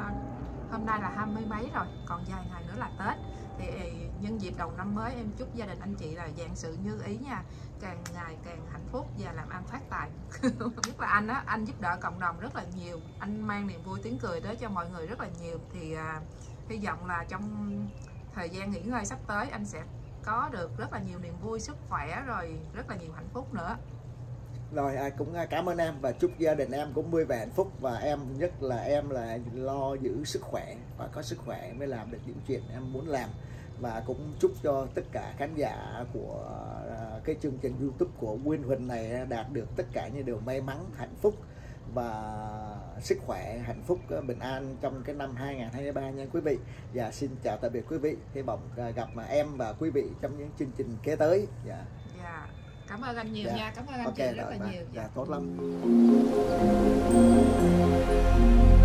hôm nay là 20 mấy rồi, còn vài ngày nữa là Tết. Thì nhân dịp đầu năm mới em chúc gia đình anh chị là vạn sự như ý nha, càng ngày càng hạnh phúc và làm ăn phát tài. Nhất là anh á, anh giúp đỡ cộng đồng rất là nhiều, anh mang niềm vui tiếng cười tới cho mọi người rất là nhiều. Thì hy vọng là trong thời gian nghỉ ngơi sắp tới anh sẽ có được rất là nhiều niềm vui, sức khỏe, rồi rất là nhiều hạnh phúc nữa. Rồi cũng cảm ơn em và chúc gia đình em cũng vui vẻ hạnh phúc, và em nhất là em là lo giữ sức khỏe, và có sức khỏe mới làm được những chuyện em muốn làm. Và cũng chúc cho tất cả khán giả của cái chương trình YouTube của Win Huỳnh này đạt được tất cả những điều may mắn, hạnh phúc và sức khỏe, hạnh phúc, bình an trong cái năm 2023 nha quý vị. Và xin chào tạm biệt quý vị, hy vọng gặp em và quý vị trong những chương trình kế tới. Cảm ơn anh nhiều nha, cảm ơn anh chị rất là nhiều. Tốt lắm.